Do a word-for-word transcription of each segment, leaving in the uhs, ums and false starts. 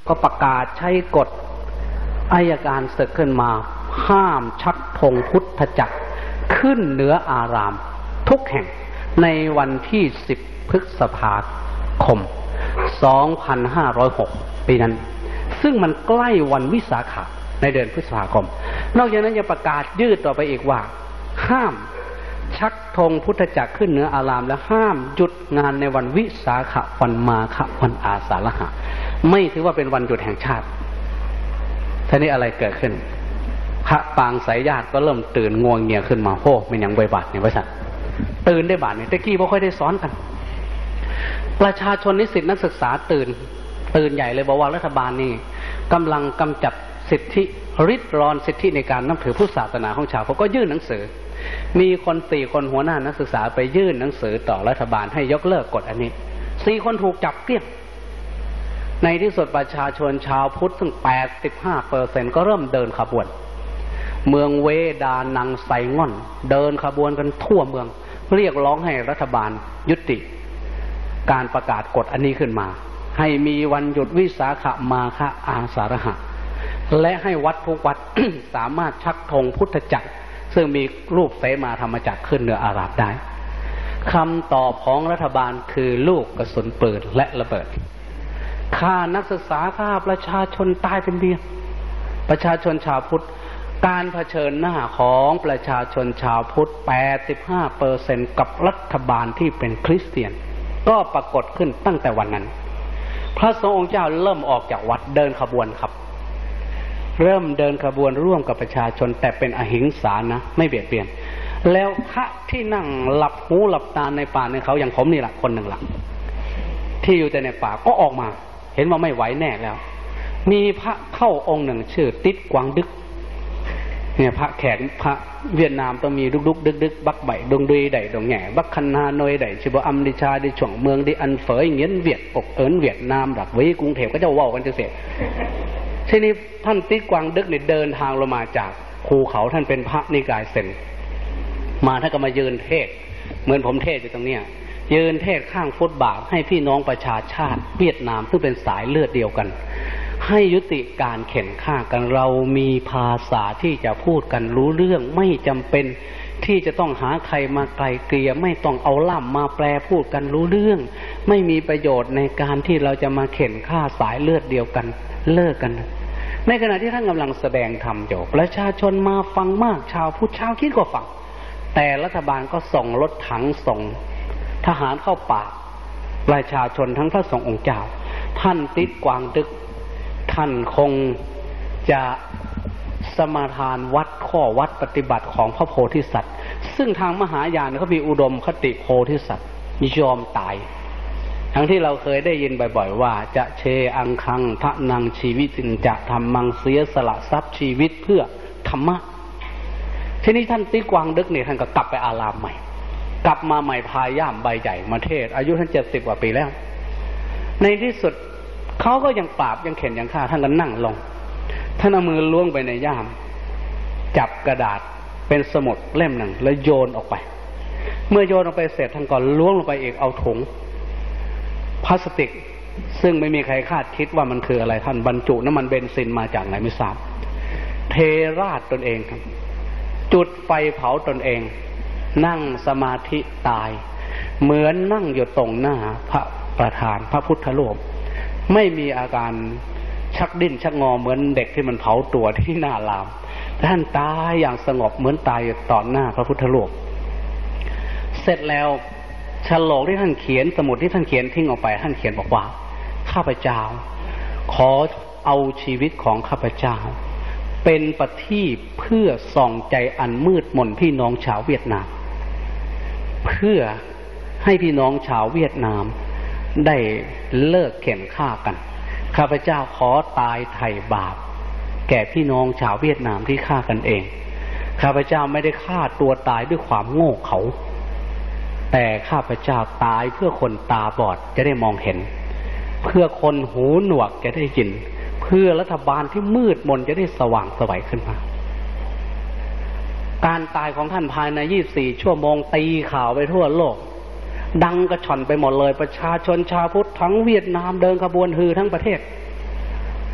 ก็ประกาศใช้กฎอัยการศึกขึ้นมาห้ามชักธงพุทธจักรขึ้นเหนืออารามทุกแห่งในวันที่สิบพฤษภาคมสองพันห้าร้อยหกปีนั้นซึ่งมันใกล้วันวิสาขะในเดือนพฤษภาคมนอกจากนั้นยังประกาศยืดต่อไปอีกว่าห้ามชักธงพุทธจักรขึ้นเหนืออารามและห้ามหยุดงานในวันวิสาขะวันมาฆะวันอาสาฬหะไม่ถือว่าเป็นวันหยุดแห่งชาติทีนี้อะไรเกิดขึ้นพระปางสายญาติก็เริ่มตื่นงวงเงียขึ้นมาโอ้มันยังใบบาทเนี่ยว่าสัตว์ตื่นได้บาทเนี่ยตะกี้ไม่ค่อยได้สอนกันประชาชนนิสิตนักศึกษาตื่นตื่นใหญ่เลยบอกว่ารัฐบาลนี่กำลังกำจัดสิทธิริดรอนสิทธิในการนับถือพุทธศาสนาของชาวเขาก็ยื่นหนังสือมีคนสี่คนหัวหน้านักศึกษาไปยื่นหนังสือต่อรัฐบาลให้ยกเลิกกฎอันนี้สี่คนถูกจับเกลี้ยงในที่สุดประชาชนชาวพุทธถึง แปดสิบห้าเปอร์เซ็นต์ ก็เริ่มเดินขบวนเมืองเวดานังไซง่อนเดินขบวนกันทั่วเมืองเรียกร้องให้รัฐบาลยุติการประกาศกฎอันนี้ขึ้นมาให้มีวันหยุดวิสาขมาฆะอาสาฬหะและให้วัดทุกวัด สามารถชักธงพุทธจักรซึ่งมีรูปเสมาธรรมจักรขึ้นเหนืออาราบได้คำตอบของรัฐบาลคือลูกกระสุนปืนและระเบิดฆ่านักศึกษาฆ่าประชาชนตายเป็นเบี้ยประชาชนชาวพุทธการเผชิญหน้าของประชาชนชาวพุทธ แปดสิบห้าเปอร์เซ็นต์ กับรัฐบาลที่เป็นคริสเตียนก็ปรากฏขึ้นตั้งแต่วันนั้นพระสงฆ์องค์เจ้าเริ่มออกจากวัดเดินขบวนครับเริ่มเดินขบวนร่วมกับประชาชนแต่เป็นอหิงสานะไม่เบียดเบียนแล้วพระที่นั่งหลับหูหลับตาในป่าในเขาอย่างผมนี่แหละคนหนึ่งละที่อยู่แต่ในป่าก็ออกมาเห็นว่าไม่ไหวแน่แล้วมีพระเข้าองค์หนึ่งชื่อติดกวางดึกเนี่ยพระแขกพระเวียดนามต้องมีดุกดุกดึกดึกบักใบดงดุยใดดงแง่บักคันนาโนยใดชิบอัมดิชาดิช่วงเมืองดิอันเฝยเงี้ยเวียดอกเอิญเวียดนามหลักไว้กรุงเทพก็จะว่ากันจะเสียทีนี้ท่านติดกวางดึกเนี่ยเดินทางลงมาจากภูเขาท่านเป็นพระนิกายเซนมาท่านก็มายืนเทศเหมือนผมเทศอยู่ตรงเนี้ยยืนเทศข้างฟุตบาทให้พี่น้องประชาชาติเวียดนามซึ่งเป็นสายเลือดเดียวกันให้ยุติการเข็นฆ่ากันเรามีภาษาที่จะพูดกันรู้เรื่องไม่จำเป็นที่จะต้องหาใครมาไกลเกลี่ยไม่ต้องเอาล่ำมาแปลพูดกันรู้เรื่องไม่มีประโยชน์ในการที่เราจะมาเข็นฆ่าสายเลือดเดียวกันเลิกกันในขณะที่ท่านกำลังแสดงธรรมอยู่ประชาชนมาฟังมากชาวพุทธชาวคริสต์ก็ฟังแต่รัฐบาลก็ส่งรถถังส่งทหารเข้าป่าประชาชนทั้งพระสงฆ์องค์เจ้าท่านติดกวางดึกท่านคงจะสมาทานวัดข้อวัดปฏิบัติของพระโพธิสัตว์ซึ่งทางมหายานเขามีอุดมคติโพธิสัตว์ยอมตายทั้งที่เราเคยได้ยินบ่อยๆว่าจะเชอังคังพระนังชีวิตินจะทำมังเสียสละทรัพย์ชีวิตเพื่อธรรมะทีนี้ท่านติดกวางดึกเนี่ยท่านก็กลับไปอารามใหม่กลับมาใหม่พาย่ามใบใหญ่มาเทศอายุท่านเจ็ดสิบกว่าปีแล้วในที่สุดเขาก็ยังปราบยังเข็นยังฆ่าท่านก็นั่งลงท่านเอามือล้วงไปในย่ามจับกระดาษเป็นสมุดเล่มหนึ่งแล้วโยนออกไปเมื่อโยนออกไปเสร็จท่านก็ล้วงลงไปอีกเอาถุงพลาสติกซึ่งไม่มีใครคาดคิดว่ามันคืออะไรท่านบรรจุน้ำมันเบนซินมาจากไหนไม่ทราบเทราดตนเองครับจุดไฟเผาตนเองนั่งสมาธิตายเหมือนนั่งอยู่ตรงหน้าพระประธานพระพุทธรูปไม่มีอาการชักดิ้นชักงอเหมือนเด็กที่มันเผาตัวที่หน้าลามท่านตายอย่างสงบเหมือนตายอยู่ต่อหน้าพระพุทธรูปเสร็จแล้วฉลองที่ท่านเขียนสมุดที่ท่านเขียนทิ้งออกไปท่านเขียนบอกว่าข้าพเจ้าขอเอาชีวิตของข้าพเจ้าเป็นประทีปเพื่อส่องใจอันมืดมนพี่น้องชาวเวียดนามเพื่อให้พี่น้องชาวเวียดนามได้เลิกเข็นฆ่ากันข้าพเจ้าขอตายไถ่บาปแก่พี่น้องชาวเวียดนามที่ฆ่ากันเองข้าพเจ้าไม่ได้ฆ่าตัวตายด้วยความโง่เขลาแต่ข้าพเจ้าตายเพื่อคนตาบอดจะได้มองเห็นเพื่อคนหูหนวกจะได้ยินเพื่อรัฐบาลที่มืดมนจะได้สว่างไสวขึ้นมาการตายของท่านภายในยี่สิบสี่ชั่วโมงตีข่าวไปทั่วโลกดังกระชอนไปหมดเลยประชาชนชาวพุทธทั้งเวียดนามเดินขบวนฮือทั้งประเทศ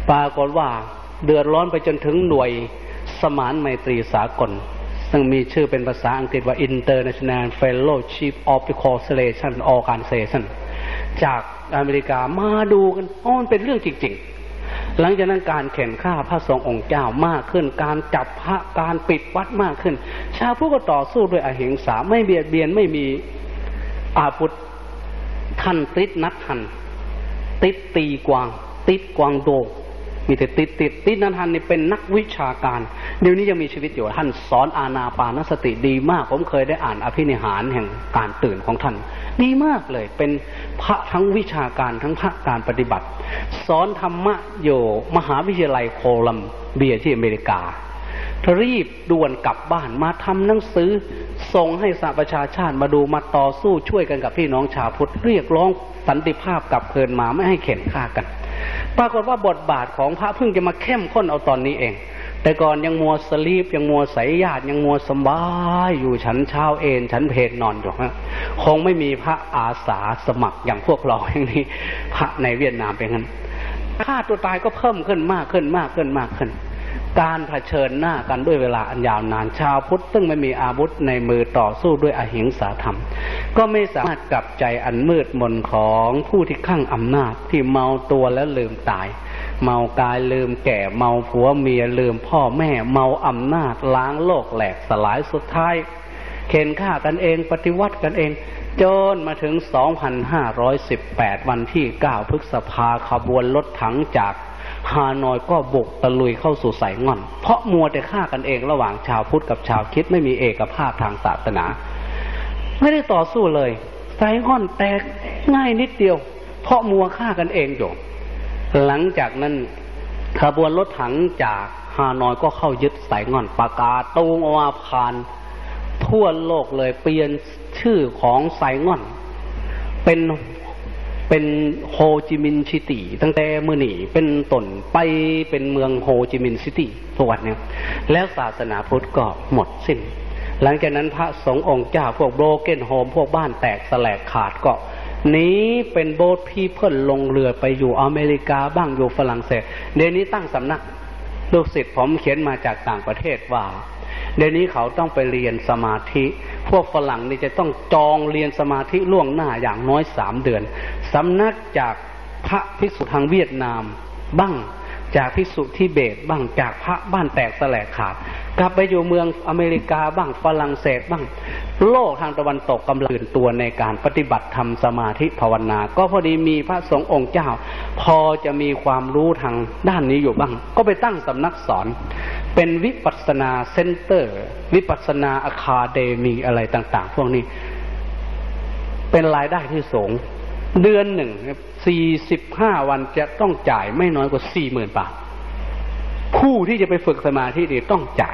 ปรากฏว่าเดือดร้อนไปจนถึงหน่วยสมานไมตรีสากลซึ่งมีชื่อเป็นภาษาอังกฤษว่า International Fellowship of the Constellation Organization จากอเมริกามาดูกันอ๋อมันเป็นเรื่องจริงๆหลังจากนั้นการเข็นฆ่าพระสงฆ์องค์เจ้ามากขึ้นการจับพระการปิดวัดมากขึ้นชาวพุทธก็ต่อสู้ด้วยอหิงสาไม่เบียดเบียนไม่มีอาวุธท่านติดนักทันติดตีกวางติดกวางโดมีแต่ติดติดติดนักทันนี่เป็นนักวิชาการเดี๋ยวนี้ยังมีชีวิตอยู่ท่านสอนอานาปานสติดีมากผมเคยได้อ่านอภินิหารแห่งการตื่นของท่านดีมากเลยเป็นพระทั้งวิชาการทั้งพระการปฏิบัติสอนธรรมะอยู่มหาวิทยาลัยโคลัมเบียที่อเมริการีบด่วนกลับบ้านมาทำหนังสือส่งให้สหประชาชาติมาดูมาต่อสู้ช่วยกันกับพี่น้องชาวพุทธเรียกร้องสันติภาพกลับคืนมาไม่ให้เข็นฆ่ากันปรากฏว่าบทบาทของพระเพิ่งจะมาเข้มข้นเอาตอนนี้เองแต่ก่อนยังมัวสลีปยังมัวใสญาติยังมัวสบายอยู่ฉันเช้าเอนฉันเพลนอนอยู่ฮะคงไม่มีพระอาสาสมัครอย่างพวกเราอย่างนี้พระในเวียดนามเป็นงั้นฆ่าตัวตายก็เพิ่มขึ้นมากขึ้นมากขึ้นมากขึ้นการเผชิญหน้ากันด้วยเวลาอันยาวนานชาวพุทธซึ่งไม่มีอาวุธในมือต่อสู้ด้วยอหิงสาธรรมก็ไม่สามารถกลับใจอันมืดมนของผู้ที่คลั่งอำนาจที่เมาตัวแล้วลืมตายเมากายลืมแก่เมาผัวเมียลืมพ่อแม่เมาอำนาจล้างโลกแหลกสลายสุดท้ายเข็นฆ่ากันเองปฏิวัติกันเองจนมาถึง สองพันห้าร้อยสิบแปด วันที่ เก้า พฤษภาขบวนรถถังจากฮานอยก็บุกตะลุยเข้าสู่ไสง่อนเพราะมัวแต่ฆ่ากันเองระหว่างชาวพุทธกับชาวคริสต์ไม่มีเอกภาพทางศาสนาไม่ได้ต่อสู้เลยไสง่อนแตกง่ายนิดเดียวเพราะมัวฆ่ากันเองอยู่หลังจากนั้นขบวนรถถังจากฮานอยก็เข้ายึดไสง่อนประกาศตูงอวาพานทั่วโลกเลยเปลี่ยนชื่อของไสง่อนเป็นเป็นโฮจิมินห์ซิตี้ตั้งแต่เมื่อนี่เป็นต้นไปเป็นเมืองโฮจิมินห์ซิตี้ทุกวันนี้แล้วศาสนาพุทธก็หมดสิ้นหลังจากนั้นพระสงฆ์องค์เจ้าพวกโบรเกนโฮมพวกบ้านแตกแสลกขาดก็หนีเป็นโบสถ์พี่เพิ่นลงเรือไปอยู่อเมริกาบ้างอยู่ฝรั่งเศสเดี๋ยวนี้ตั้งสำนักลูกศิษย์ผมเขียนมาจากต่างประเทศว่าเดี๋ยวนี้เขาต้องไปเรียนสมาธิพวกฝรั่งนี่จะต้องจองเรียนสมาธิล่วงหน้าอย่างน้อยสามเดือนสำนักจากพระภิกษุทางเวียดนามบ้างจากภิกษุทิเบตบ้างจากพระบ้านแตกแสลกขาดกลับไปอยู่เมืองอเมริกาบ้างฝรั่งเศสบ้างโลกทางตะวันตกกำลังตื่นตัวในการปฏิบัติธรรมสมาธิภาวนาก็พอดีมีพระสงฆ์องค์เจ้าพอจะมีความรู้ทางด้านนี้อยู่บ้างก็ไปตั้งสำนักสอนเป็นวิปัสสนาเซ็นเตอร์วิปัสสนาอะคาเดมีอะไรต่างๆพวกนี้เป็นรายได้ที่สูงเดือนหนึ่งสี่สิบห้าวันจะต้องจ่ายไม่น้อยกว่า สี่หมื่น บาทผู้ที่จะไปฝึกสมาธิดีต้องจ่าย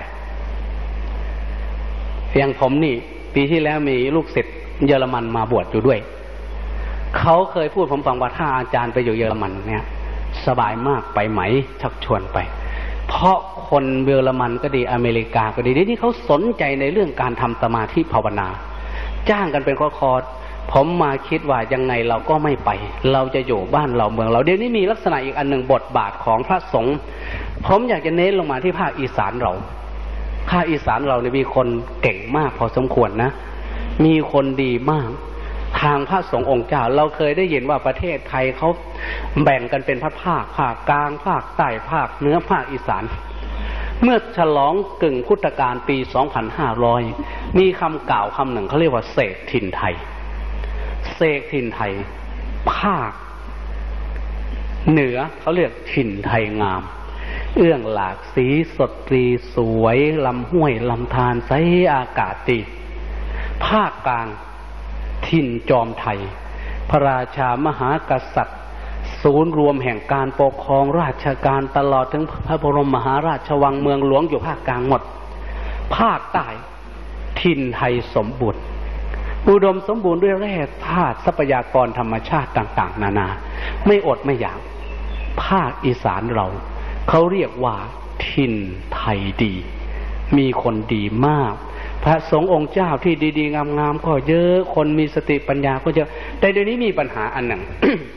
อย่างผมนี่ปีที่แล้วมีลูกศิษย์เยอรมันมาบวชอยู่ด้วยเขาเคยพูดผมฟังว่าถ้าอาจารย์ไปอยู่เยอรมันเนี่ยสบายมากไปไหมชักชวนไปเพราะคนเยอรมันก็ดีอเมริกาก็ดีเดี๋ยวนี้เขาสนใจในเรื่องการทำสมาธิภาวนาจ้างกันเป็นคอร์สผมมาคิดว่ายังไงเราก็ไม่ไปเราจะอยู่บ้านเราเมืองเราเดี๋ยวนี้มีลักษณะอีกอันหนึ่งบทบาทของพระสงฆ์ผมอยากจะเน้นลงมาที่ภาคอีสานเราภาคอีสานเราเนี่ยมีคนเก่งมากพอสมควรนะมีคนดีมากทางพระสงฆ์องค์เจ้าเราเคยได้ยินว่าประเทศไทยเขาแบ่งกันเป็นภาคภาคภาคกลางภาคใต้ภาคเหนือภาคอีสานเมื่อฉลองกึ่งพุทธกาลปีสองพันห้าร้อยมีคำกล่าวคำหนึ่งเขาเรียกว่าเสกถิ่นไทยเสกถิ่นไทยภาคเหนือเขาเรียกถิ่นไทยงามเอื้องหลากสีสดตรีสวยลำห้วยลำธารใสอากาศดีภาคกลางถิ่นจอมไทยพระราชามหากษัตริย์ศูนย์รวมแห่งการปกครองราชการตลอดถึงพระบรมมหาราชวังเมืองหลวงอยู่ภาคกลางหมดภาคใต้ถิ่นไทยสมบูรณ์อุดมสมบูรณ์ด้วยแร่ธาตุทรัพยากรธรรมชาติต่างๆนานาไม่อดไม่อยากภาคอีสานเราเขาเรียกว่าถิ่นไทยดีมีคนดีมากพระสงฆ์องค์เจ้าที่ดีๆงามๆก็เยอะคนมีสติปัญญาก็เยอะแต่เดี๋ยวนี้มีปัญหาอันหนึ่ง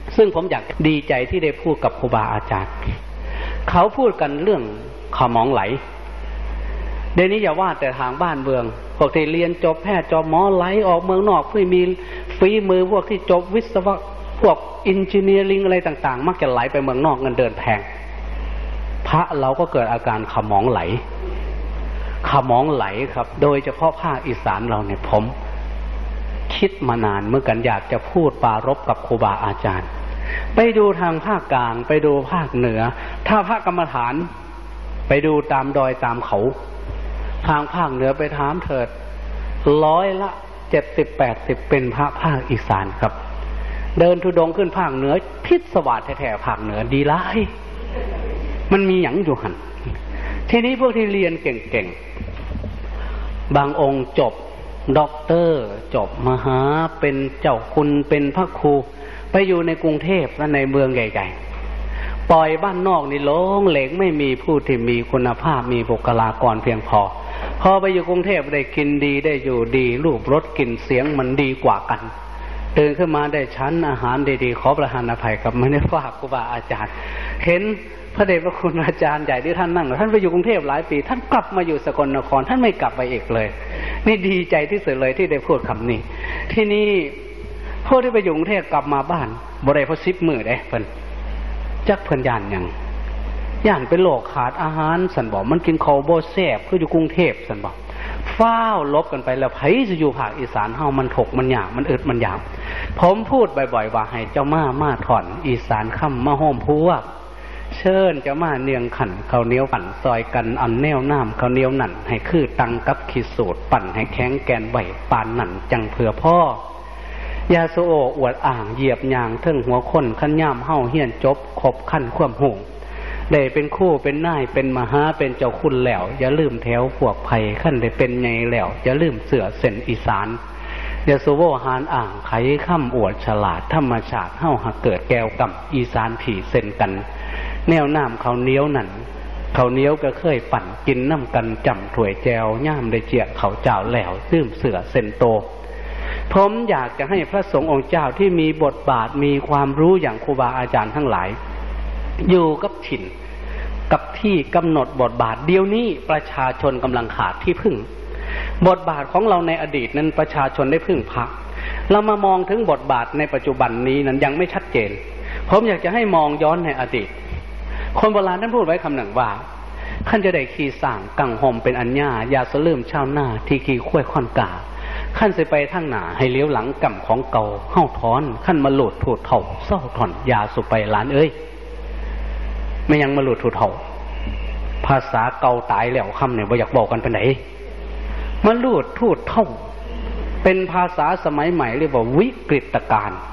ซึ่งผมอยากดีใจที่ได้พูดกับครูบาอาจารย์เขาพูดกันเรื่องขมองไหลเดี๋ยวนี้อย่าว่าแต่ทางบ้านเมืองพวกที่เรียนจบแพทย์จบหมอไหลออกเมืองนอกเพื่อมีฝีมือพวกที่จบวิศวะพวกอินจิเนียริงอะไรต่างๆมักจะไหลไปเมืองนอกเงินเดือนแพงพระเราก็เกิดอาการขมองไหลขมองไหลครับโดยเฉพาะภาคอีสานเราเนี่ยผมคิดมานานเมื่อกันอยากจะพูดปรารภกับครูบาอาจารย์ไปดูทางภาคกลางไปดูภาคเหนือถ้าพระกรรมฐานไปดูตามดอยตามเขาทางภาคเหนือไปถามเถิดร้อยละเจ็ดสิบแปดสิบเป็นพระภาคอีสานครับเดินธุดงค์ขึ้นภาคเหนือพิศวาสแท้ๆภาคเหนือดีร้ายมันมีหยังอยู่หันทีนี้พวกที่เรียนเก่งๆบางองค์จบด็อกเตอร์จบมหาเป็นเจ้าคุณเป็นพระครูไปอยู่ในกรุงเทพและในเมืองใหญ่ๆปล่อยบ้านนอกนี่โล่งเหลงไม่มีผู้ที่มีคุณภาพมีบุคลากรเพียงพอพอไปอยู่กรุงเทพได้กินดีได้อยู่ดีรูปรสกลิ่นเสียงมันดีกว่ากันตื่นขึ้นมาได้ชั้นอาหารดีๆขอประทานอภัยครับไม่ได้ฝากครูบาอาจารย์เห็นพระเดชพระคุณอาจารย์ใหญ่ที่ท่านนั่งท่านไปอยู่กรุงเทพหลายปีท่านกลับมาอยู่สกลนครท่านไม่กลับไปอีกเลยนี่ดีใจที่สุดเลยที่ได้พูดคำนี้ที่นี่พวกที่ไปอยู่กรุงเทพกลับมาบ้านบ่ได้เพราะซิปมือเด้เพิ่นจักเพิ่นย่านหยังย่านเป็นโรคขาดอาหารสันบอกมันกินข้าวบ่แซ่บคืออยู่กรุงเทพสันบอกฟ้าวลบกันไปแล้วไผจะอยู่ภาคอีสานเฮามันถกมันยากมันอึดมันยากผมพูดบ่อยๆว่าให้เจ้ามามาถอนอีสานค่ำมาโฮมพวกเชิญเจ้ามาเนียงขันข้าวเหนียวปั่นซอยกันอันแนวน้ำข้าวเหนียวนั่นให้คือตังกับขีดสูตรปั่นให้แข็งแกนไหวปานนั่นจังเผื่อพ่อยาโซโออวดอ่างเหยียบยางเทิงหัวคนขั้นย่ามเฮาเฮียนจบครบขั้นความหูได้เป็นคู่เป็นนายเป็นมหาเป็นเจ้าคุณแล้วอย่าลืมแถวพวกไผ่ขั้นได้เป็นไงแล้วอย่าลืมเสือเส้นอีสานยาโซโวหานอ่างไขค่ำอวดฉลาดธรรมชาติเฮาหักเกิดแก้วกับอีสานผีเส้นกันแนวน้ำเขาเนี้ยวนั่นเขาเนี้ยวก็เคยปั่นกินน้ำกันจำถ้วยแจวย่ามได้เจียเขาเจ้าแล้วลืมเสือเส้นโตผมอยากจะให้พระสงฆ์องค์เจ้าที่มีบทบาทมีความรู้อย่างครูบาอาจารย์ทั้งหลายอยู่กับถิ่นกับที่กำหนดบทบาทเดี๋ยวนี้ประชาชนกำลังขาดที่พึ่งบทบาทของเราในอดีตนั้นประชาชนได้พึ่งพระเรามามองถึงบทบาทในปัจจุบันนี้นั้นยังไม่ชัดเจนผมอยากจะให้มองย้อนในอดีตคนโบราณท่านพูดไว้คำหนึ่งว่าขั้นจะได้ขี่สร้างกังหมเป็นอัญญาอย่าสลืมชาวหน้าที่ขี่ข้วยค่อนกาขั้นสิไปทางหน้าให้เลี้ยวหลังกำของเก่าเฮ้าถอนขั้นมาหลุดถูดเถ่าเศร้าถอนยาสุไปหลานเอ้ยไม่ยังมาหลุดถูดเถ่าภาษาเก่าตายแล้วคำเนี่ยบ่อยากบอกกันไปไหนมาหลุดถูดเถ่าเป็นภาษาสมัยใหม่เรียกว่าวิกฤตการณ์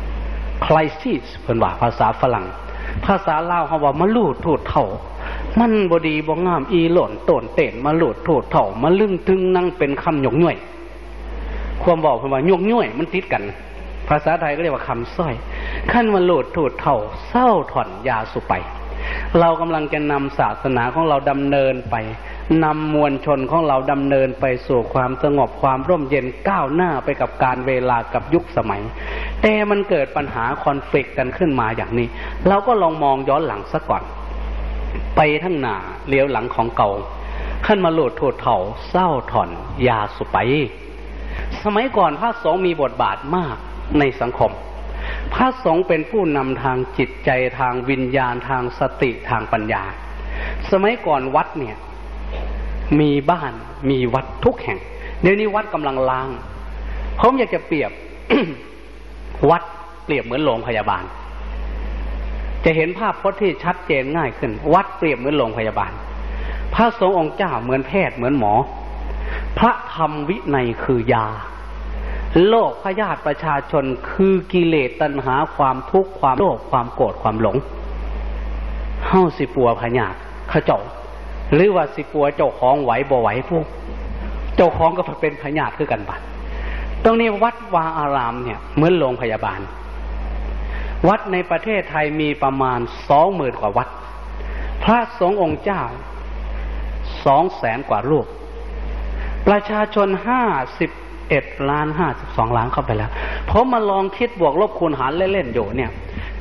crisis เพิ่นว่าภาษาฝรั่งภาษาลาวเขาว่ามาหลุดถูดเถ่ามันบดีบ่งามอีหล่นโตนเต้นมาหลุดถูดเถ่ามาลึงตึงนั่งเป็นคำหยกย่วยความบอกเพิ่นว่าหยกย่วยมันติดกันภาษาไทยก็เรียกว่าคำสร้อยขั้นมาหลุดถูดเถ่าเศร้าถอนยาสุไปเรากำลังจะนำศาสนาของเราดำเนินไปนำมวลชนของเราดำเนินไปสู่ความสงบความร่มเย็นก้าวหน้าไปกับการเวลากับยุคสมัยแต่มันเกิดปัญหาคอนฟลิกต์กันขึ้นมาอย่างนี้เราก็ลองมองย้อนหลังซะก่อนไปทั้งหน้าเลี้ยวหลังของเก่าขั้นมาหลุดถูดเถ่าเศร้าถอนยาสุไปสมัยก่อนพระสงฆ์มีบทบาทมากในสังคมพระสงฆ์เป็นผู้นำทางจิตใจทางวิญญาณทางสติทางปัญญาสมัยก่อนวัดเนี่ยมีบ้านมีวัดทุกแห่งเดี๋ยวนี้วัดกำลังล้างผมอยากจะเปรียบ วัดเปรียบเหมือนโรงพยาบาลจะเห็นภาพพจน์ที่ชัดเจนง่ายขึ้นวัดเปรียบเหมือนโรงพยาบาลพระสงฆ์องค์เจ้าเหมือนแพทย์เหมือนหมอพระธรรมวินัยคือยาโลกพยาธิประชาชนคือกิเลสตัณหาความทุกข์ความโลภความโกรธความหลงเฮาสิปัวพยาธิเขาเจ้าหรือว่าสิปัวเจ้าของไหวบ่ไหวพวกเจ้าของก็เป็นพยาธิคือกันบัดตรงนี้วัดวาอารามเนี่ยเหมือนโรงพยาบาลวัดในประเทศไทยมีประมาณสองหมื่นกว่าวัดพระสงฆ์องค์เจ้าสองแสนกว่ารูปประชาชนห้าสิบเอ็ดล้านห้าสิบสองล้านเข้าไปแล้วผมมาลองคิดบวกลบคูณหารเล่นๆอยู่เนี่ย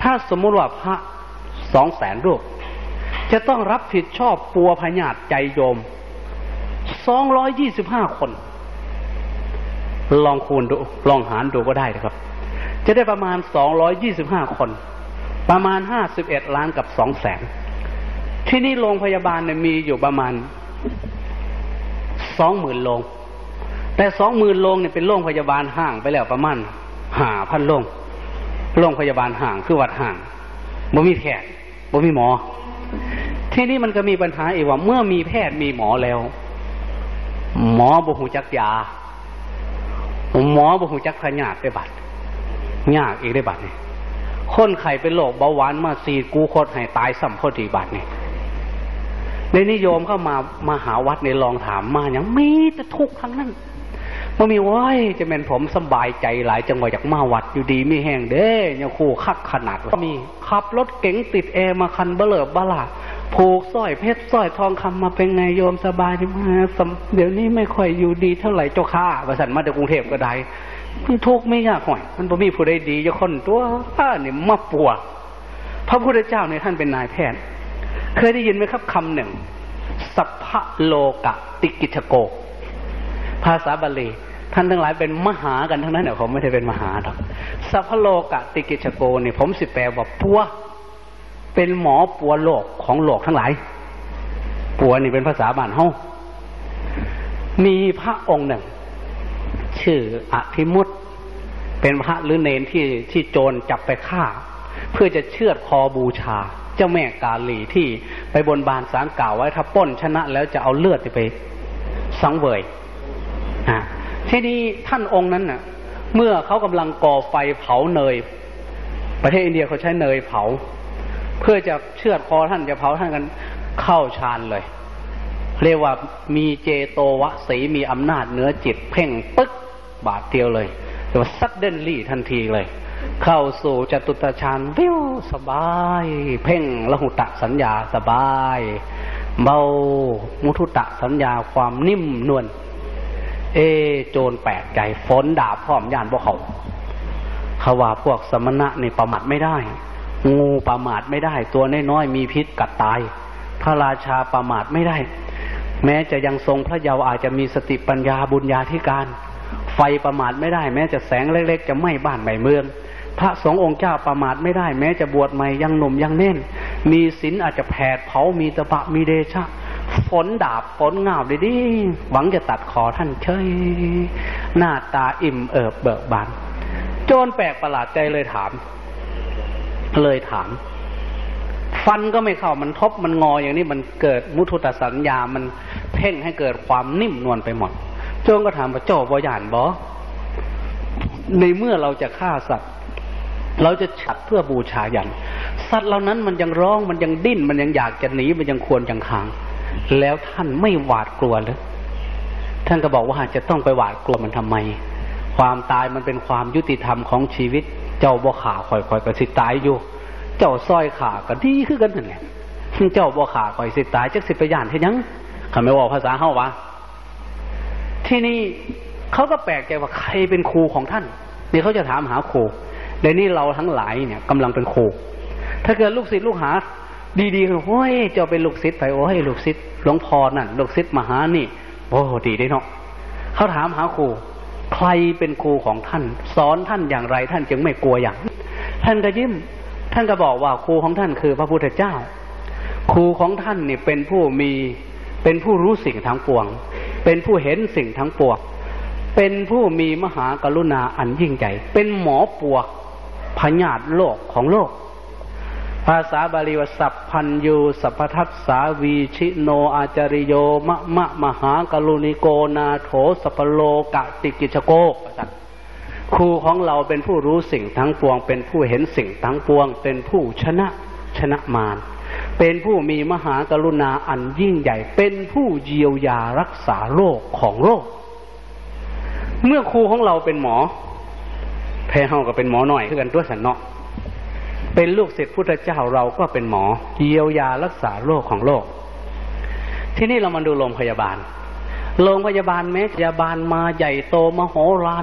ถ้าสมมุติว่าพระสองแสนรูปจะต้องรับผิดชอบปัวพญาติใจโยมสองร้อยยี่สิบห้าคนลองคูณดูลองหารดูก็ได้นะครับจะได้ประมาณสองร้อยยี่สิบห้าคนประมาณห้าสิบเอ็ดล้านกับสองแสนที่นี่โรงพยาบาลเนี่ยมีอยู่ประมาณสองหมื่นโรงแต่สองหมื่นโรงเนี่ยเป็นโรงพยาบาลห่างไปแล้วประมาณห้าพันโรงโรงพยาบาลห่างคือวัดห่างบ่มีแพทย์บ่มีหมอที่นี่มันก็มีปัญหาอีกว่าเมื่อมีแพทย์มีหมอแล้วหมอบ่ฮู้จักยาหมอบ่ฮู้จักพยาธิได้บัดยากอีกได้บัดนี่คนไข้เป็นโรคเบาหวานมาซีดกูโคตรให้ตายซ้ำพอดีบัดนี่ในนิยมเข้ามามาหาวัดในลองถามมาอย่างมีแต่ทุกข์ทั้งนั้นบ่มีว้ายจะเป็นผมสบายใจหลายจังหวะจากมาวัดอยู่ดีมีแห้งเด้ยังคู่คักขนาดมีขับรถเก๋งติดแอร์มาคันเบลอบ้าล่ะผูกสร้อยเพชรสร้อยทองคำมาเป็นไงโยมสบายดีไหมเดี๋ยวนี้ไม่ค่อยอยู่ดีเท่าไหร่เจ้าข้าประสันมาจากกรุงเทพก็ได้มันทุกข์ไม่ยากหน่อยมันบ่มีผู้ใดดีจะคนตัวอ้าเนี่ยมาปวดพระพุทธเจ้าเนี่ยท่านเป็นนายแพทย์เคยได้ยินไหมครับคำหนึ่งสัพพะโลกะติกิจโกภาษาบาลีท่านทั้งหลายเป็นมหากันทั้งนั้นเนี่ยผมไม่ได้เป็นมหาหรอกสัพพะโลกะติกิจโกเนี่ยผมสิแปลว่าปัวเป็นหมอปัวโลกของโลกทั้งหลายปัวนี่เป็นภาษาบ้านเฮามีพระองค์หนึ่งชื่ออภิมุตเป็นพระหรือเนนที่ที่โจรจับไปฆ่าเพื่อจะเชือดคอบูชาเจ้าแม่กาลีที่ไปบนบานศาลกล่าวไว้ถ้าปล้นชนะแล้วจะเอาเลือดไปสังเวยอ่าที่นี้ท่านองค์นั้นน่ะเมื่อเขากำลังก่อไฟเผาเนยประเทศอินเดียเขาใช้เนยเผาเพื่อจะเชือดคอท่านจะเผาท่านกันเข้าฌานเลยเรียกว่ามีเจโตวสีมีอำนาจเหนือจิตเพ่งปึ๊กบาดเดียวเลยเรียกว่าซัดเดนลี่ทันทีเลยเข้าสู่จตุตฌานวิวสบายเพ่งละหุตะสัญญาสบายเบามุทุตะสัญญาความนิ่มนวลเอโจรแปลกใจฝนดาบพร้อมย่านพวกเขาเขาว่าพวกสมณะนี่ประมาทไม่ได้งูประมาทไม่ได้ตัวน้อยๆมีพิษกัดตายพระราชาประมาทไม่ได้แม้จะยังทรงพระเยาว์อาจจะมีสติปัญญาบุญญาธิการไฟประมาทไม่ได้แม้จะแสงเล็กๆจะไหม้บ้านไหม้เมืองพระสงฆ์องค์เจ้าประมาทไม่ได้แม้จะบวชใหม่ยังหนุ่มยังเน่นมีศีลอาจจะแผดเผามีตบะมีเดชะฝนดาบฝนเงาดีดีหวังจะตัดคอท่านเฉยหน้าตาอิ่มเอิบเบิกบานโจรแปลกประหลาดใจเลยถามเลยถามฟันก็ไม่เข้ามันทบมันงออย่างนี้มันเกิดมุทุตสัญญามันเพ่งให้เกิดความนิ่มนวลไปหมดโจรก็ถามว่าเจ้าบ่ย่านบ่ในเมื่อเราจะฆ่าสัตว์เราจะฉัดเพื่อบูชายันสัตว์เหล่านั้นมันยังร้องมันยังดิ้นมันยังอยากจะหนีมันยังควรยังคางแล้วท่านไม่หวาดกลัวเลยท่านก็บอกว่าจะต้องไปหวาดกลัวมันทำไมความตายมันเป็นความยุติธรรมของชีวิตเจ้าบ่ขาคอยๆก็สิตายอยู่เจ้าซอยขาก็ดีคือกันนั่นแหละเจ้าบ่ขาคอยสิตายจักสิไปย่านเฮ็ดหยังเขาไม่ว่าภาษาเฮาวะที่นี่เขาก็แปลกใจว่าใครเป็นครูของท่านนี่เขาจะถามหาครูในนี้เราทั้งหลายเนี่ยกำลังเป็นครูถ้าเกิดลูกศิษย์ลูกหาดีๆคือโอ้ยเจ้าเป็นลูกศิษย์ไปโอ้ยลูกศิษย์หลวงพ่อนั่นลูกศิษย์มหานี่โอ้ดีได้เนาะเขาถามหาครูใครเป็นครูของท่านสอนท่านอย่างไรท่านจึงไม่กลัวอย่างท่านก็ยิ้มท่านก็บอกว่าครูของท่านคือพระพุทธเจ้าครูของท่านนี่เป็นผู้มีเป็นผู้รู้สิ่งทั้งปวงเป็นผู้เห็นสิ่งทั้งปวงเป็นผู้มีมหากรุณาอันยิ่งใหญ่เป็นหมอปวกพญาติโลกของโลกภาษาบาลีว่าสัพพัญญูสัพพทัสสาวีชิโนอาจาริโยมะมะมหากรุณิโกนาโถสัพพโลกะติกิจโกครูของเราเป็นผู้รู้สิ่งทั้งปวงเป็นผู้เห็นสิ่งทั้งปวงเป็นผู้ชนะชนะมารเป็นผู้มีมหากรุณาอันยิ่งใหญ่เป็นผู้เยียวยารักษาโรคของโลกเมื่อครูของเราเป็นหมอแพ้เฮาก็เป็นหมอหน่อยคือกันตัวสันเนาะเป็นลูกศิษย์พุทธเจ้าเราก็เป็นหมอเยียวยารักษาโรคของโลกที่นี่เรามาดูโรงพยาบาลโรงพยาบาลแม้พยาบาลมาใหญ่โตมโหฬาร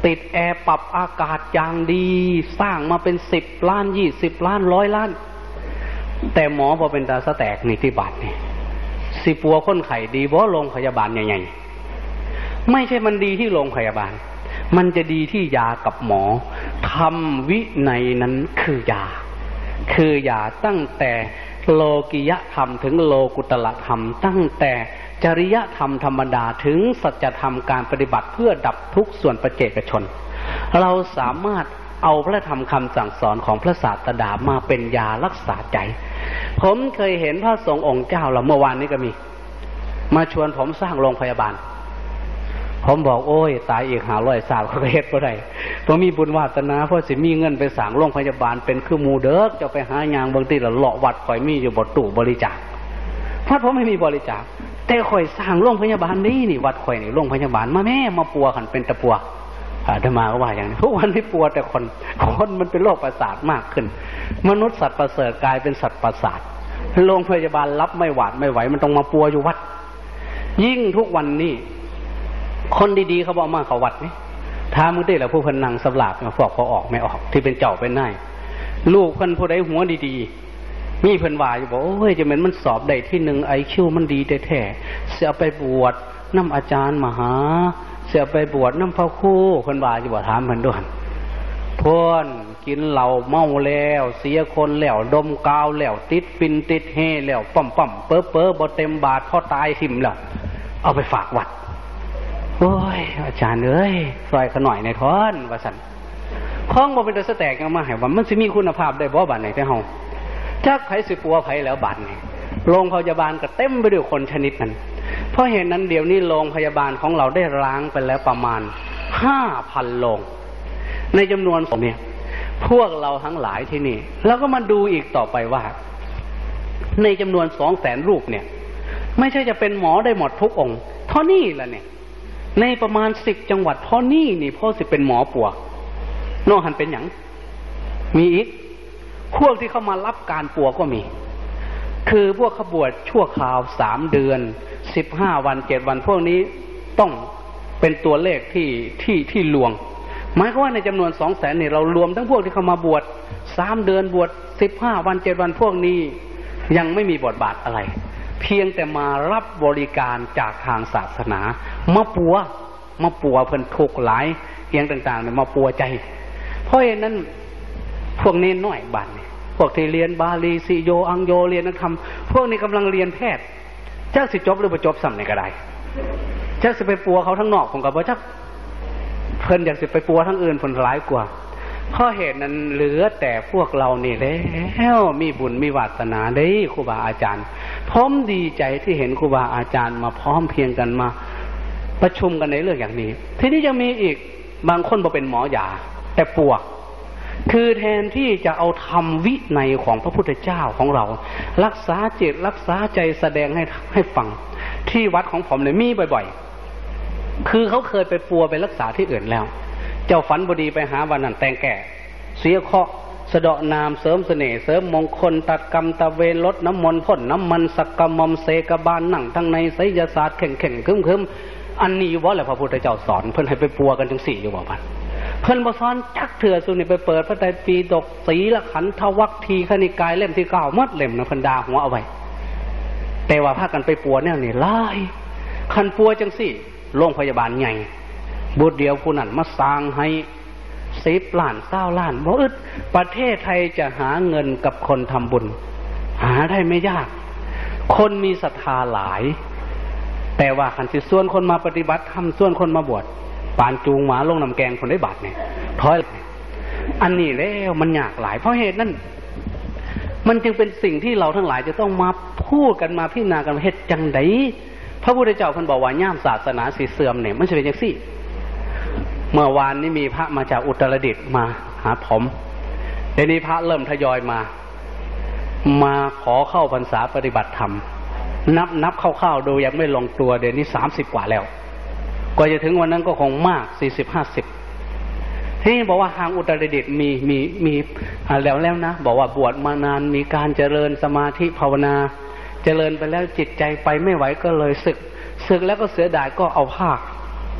ติดแอร์ปรับอากาศอย่างดีสร้างมาเป็นสิบล้านยี่สิบล้านร้อยล้านแต่หมอพอเป็นตาสแตกนี่ที่บาดนี่สิปัวคนไข้ดีบ่โรงพยาบาลใหญ่ๆไม่ใช่มันดีที่โรงพยาบาลมันจะดีที่ยากับหมอธรรมวินัยนั้นคือยาคือยาตั้งแต่โลกิยธรรมถึงโลกุตตรธรรมตั้งแต่จริยธรรมธรรมดาถึงสัจธรรมการปฏิบัติเพื่อดับทุกข์ส่วนปัจเจกชนเราสามารถเอาพระธรรมคำสั่งสอนของพระศาสดามาเป็นยารักษาใจผมเคยเห็นพระสงฆ์องค์เจ้าเราเมื่อวานนี้ก็มีมาชวนผมสร้างโรงพยาบาลผมบอกโอ้ยตายอีกหาร้อยสาวเขาก็เฮ็ดบ่ได้บ่มีบุญวาสนาเพราะสิมีเงินไปสร้างโรงพยาบาลเป็นคือหมู่เด้อจะไปหายางบางทีละเลาะวัดข่อยมีอยู่บ่ตู้บริจาควัดผมไม่มีบริจาคแต่ข่อยสร้างโรงพยาบาลนี้นี่วัดข่อยนี่โรงพยาบาลมาแม่มาปัวขันเป็นตะปัวอาตมาก็ว่าอย่างนี้ทุกวันที่ปัวแต่คนคนมันเป็นโรคประสาทมากขึ้นมนุษย์สัตว์ประเสริฐกลายเป็นสัตว์ประสาทโรงพยาบาลรับไม่หวาดไม่ไหวมันต้องมาปัวอยู่วัดยิ่งทุกวันนี้คนดีๆเขาบอกมาเขาวัดนี่ถ้ามือได้แล้วผู้เพิ่นนั่งสำหรับพวกเขาออกไม่ออกที่เป็นเจ้าเป็นนายลูกเพิ่นผู้ใดหัวดีๆมีเพิ่นว่าอยู่บอกโอ้ยจะเหม็นมันสอบได้ที่หนึ่งไอคิวมันดีแท้ๆเสียไปบวชน้ำอาจารย์มหาเสียไปบวชน้ำพระครูเพิ่นว่าอยู่บ่ถามเพิ่นด้วยเพิ่นกินเหล้าเมาแล้วเสียคนแล้วดมกาวแล้วติดฟินติดเฮแล้วปั่มปั่มเป๊ะเป๊ะบ่เต็มบาทพอตายหิมแล้วเอาไปฝากวัดโอ้ยอาจารย์เอ้ยซอยขน่อยในท้อนว่าสั่นพ้องบ่เป็นตัวสแตกเอามาให้ว่ามันสิมีคุณภาพได้บ่บาดไหนแต่เฮาจักไผสิปัวไผแล้วบาดนี่โรงพยาบาลก็เต็มไปด้วยคนชนิดนั้นเพราะเหตุนั้นเดี๋ยวนี้โรงพยาบาลของเราได้ร้างไปแล้วประมาณ ห้าพัน โรงในจำนวนเนี่ยพวกเราทั้งหลายที่นี่แล้วก็มาดูอีกต่อไปว่าในจำนวน สองแสน รูปเนี่ยไม่ใช่จะเป็นหมอได้หมดทุกองค์เท่านี้ล่ะเนี่ยในประมาณสิบจังหวัดพ่อนี่นี่พ่อสิเป็นหมอปัวนอกหันเป็นหยังมีอีกพวกที่เข้ามารับการปัวก็มีคือพวกขบวชชั่วคราวสามเดือนสิบห้าวันเจ็ดวันพวกนี้ต้องเป็นตัวเลขที่ที่ที่ลวงหมายความว่าในจำนวนสองแสนนี่เรารวมทั้งพวกที่เข้ามาบวชสามเดือนบวชสิบห้าวันเจ็ดวันพวกนี้ยังไม่มีบทบาทอะไรเพียงแต่มารับบริการจากทางศาสนามาปัวมาปัวเพิ่นทุกข์หลายเพียงต่างๆเนี่ยมาปัวใจเพราะฉะนั้นพวกนี้น้อยบาดนี่พวกที่เรียนบาลีสิโยอังโยเรียนนักธรรมพวกนี้กำลังเรียนแพทย์จักสิจบหรือบ่จบซ้ำนี่ก็ได้จักสิไปปัวเขาทั้งนอกผมก็บ่จักเพิ่นอยากสิไปปัวทั้งอื่นเพิ่นหลายกว่าเพราะเหตุนั้นเหลือแต่พวกเรานี่แล้วมีบุญมีวาสนาได้ครูบาอาจารย์พร้อมดีใจที่เห็นครูบาอาจารย์มาพร้อมเพียงกันมาประชุมกันในเรื่องอย่างนี้ทีนี้ยังมีอีกบางคนบ่เป็นหมอยาแต่ปัวคือแทนที่จะเอาธรรมวินัยของพระพุทธเจ้าของเรารักษาจิตรักษาใจแสดงให้ให้ฟังที่วัดของผมเนี่ยมีบ่อยๆคือเขาเคยไปปัวไปรักษาที่อื่นแล้วเจ้าฝันบดีไปหาวันนั้นแต่งแก่เสียเคราะห์สะเดาะนามเสริมเสน่ห์เสริมมงคลตัดกรรมตะเวนลดน้ำมนต์พ่นน้ำมันสักกะมอมเสกบาลนั่งทั้งในไสยศาสตร์แข่งแข่งคึมคึมอันนี้อยู่บ่แหละพระพุทธเจ้าสอนเพิ่นให้ไปปัวกันถึงสี่อยู่บ่พันเพิ่นบ่สอนจักเถื่อสุนี่ไปเปิดพระไตรปิฎกสีละขันธวัคทีคณิกายเล่มที่เก้าหมดเล่มนะเพิ่นด่าหัวเอาไว้แต่ว่าพากันไปปัวแนวนี้หลายคันปัวจังสี่โรงพยาบาลใหญ่บุตรเดียวผู้นั้นมาสร้างให้สิบล้านเก้าล้านบ่อึดประเทศไทยจะหาเงินกับคนทำบุญหาได้ไม่ยากคนมีศรัทธาหลายแต่ว่าคันสิส่วนคนมาปฏิบัติธรรมส่วนคนมาบวชปานจูงหมาลงน้ำแกงคนได้บาทเนี่ยถอยอันนี้แล้วมันยากหลายเพราะเหตุนั้นมันจึงเป็นสิ่งที่เราทั้งหลายจะต้องมาพูดกันมาพิจารณากันเฮ็ดจังไดพระพุทธเจ้าเพิ่นบอกว่าย่ามศาสนาสิเสื่อมเนี่ยมันจะเป็นจังซี่เมื่อวานนี้มีพระมาจากอุตรดิตถ์มาหาผมเดี๋ยวนี้พระเริ่มทยอยมามาขอเข้าพรรษาปฏิบัติธรรมนับนับคร่าวๆดูยังไม่ลงตัวเดี๋ยวนี้สามสิบกว่าแล้วกว่าจะถึงวันนั้นก็คงมากสี่สิบห้าสิบที่บอกว่าทางอุตรดิตถ์มีมีมีแล้วแล้วนะบอกว่าบวชมานานมีการเจริญสมาธิภาวนาเจริญไปแล้วจิตใจไปไม่ไหวก็เลยศึกศึกแล้วก็เสียดายก็เอาผ้า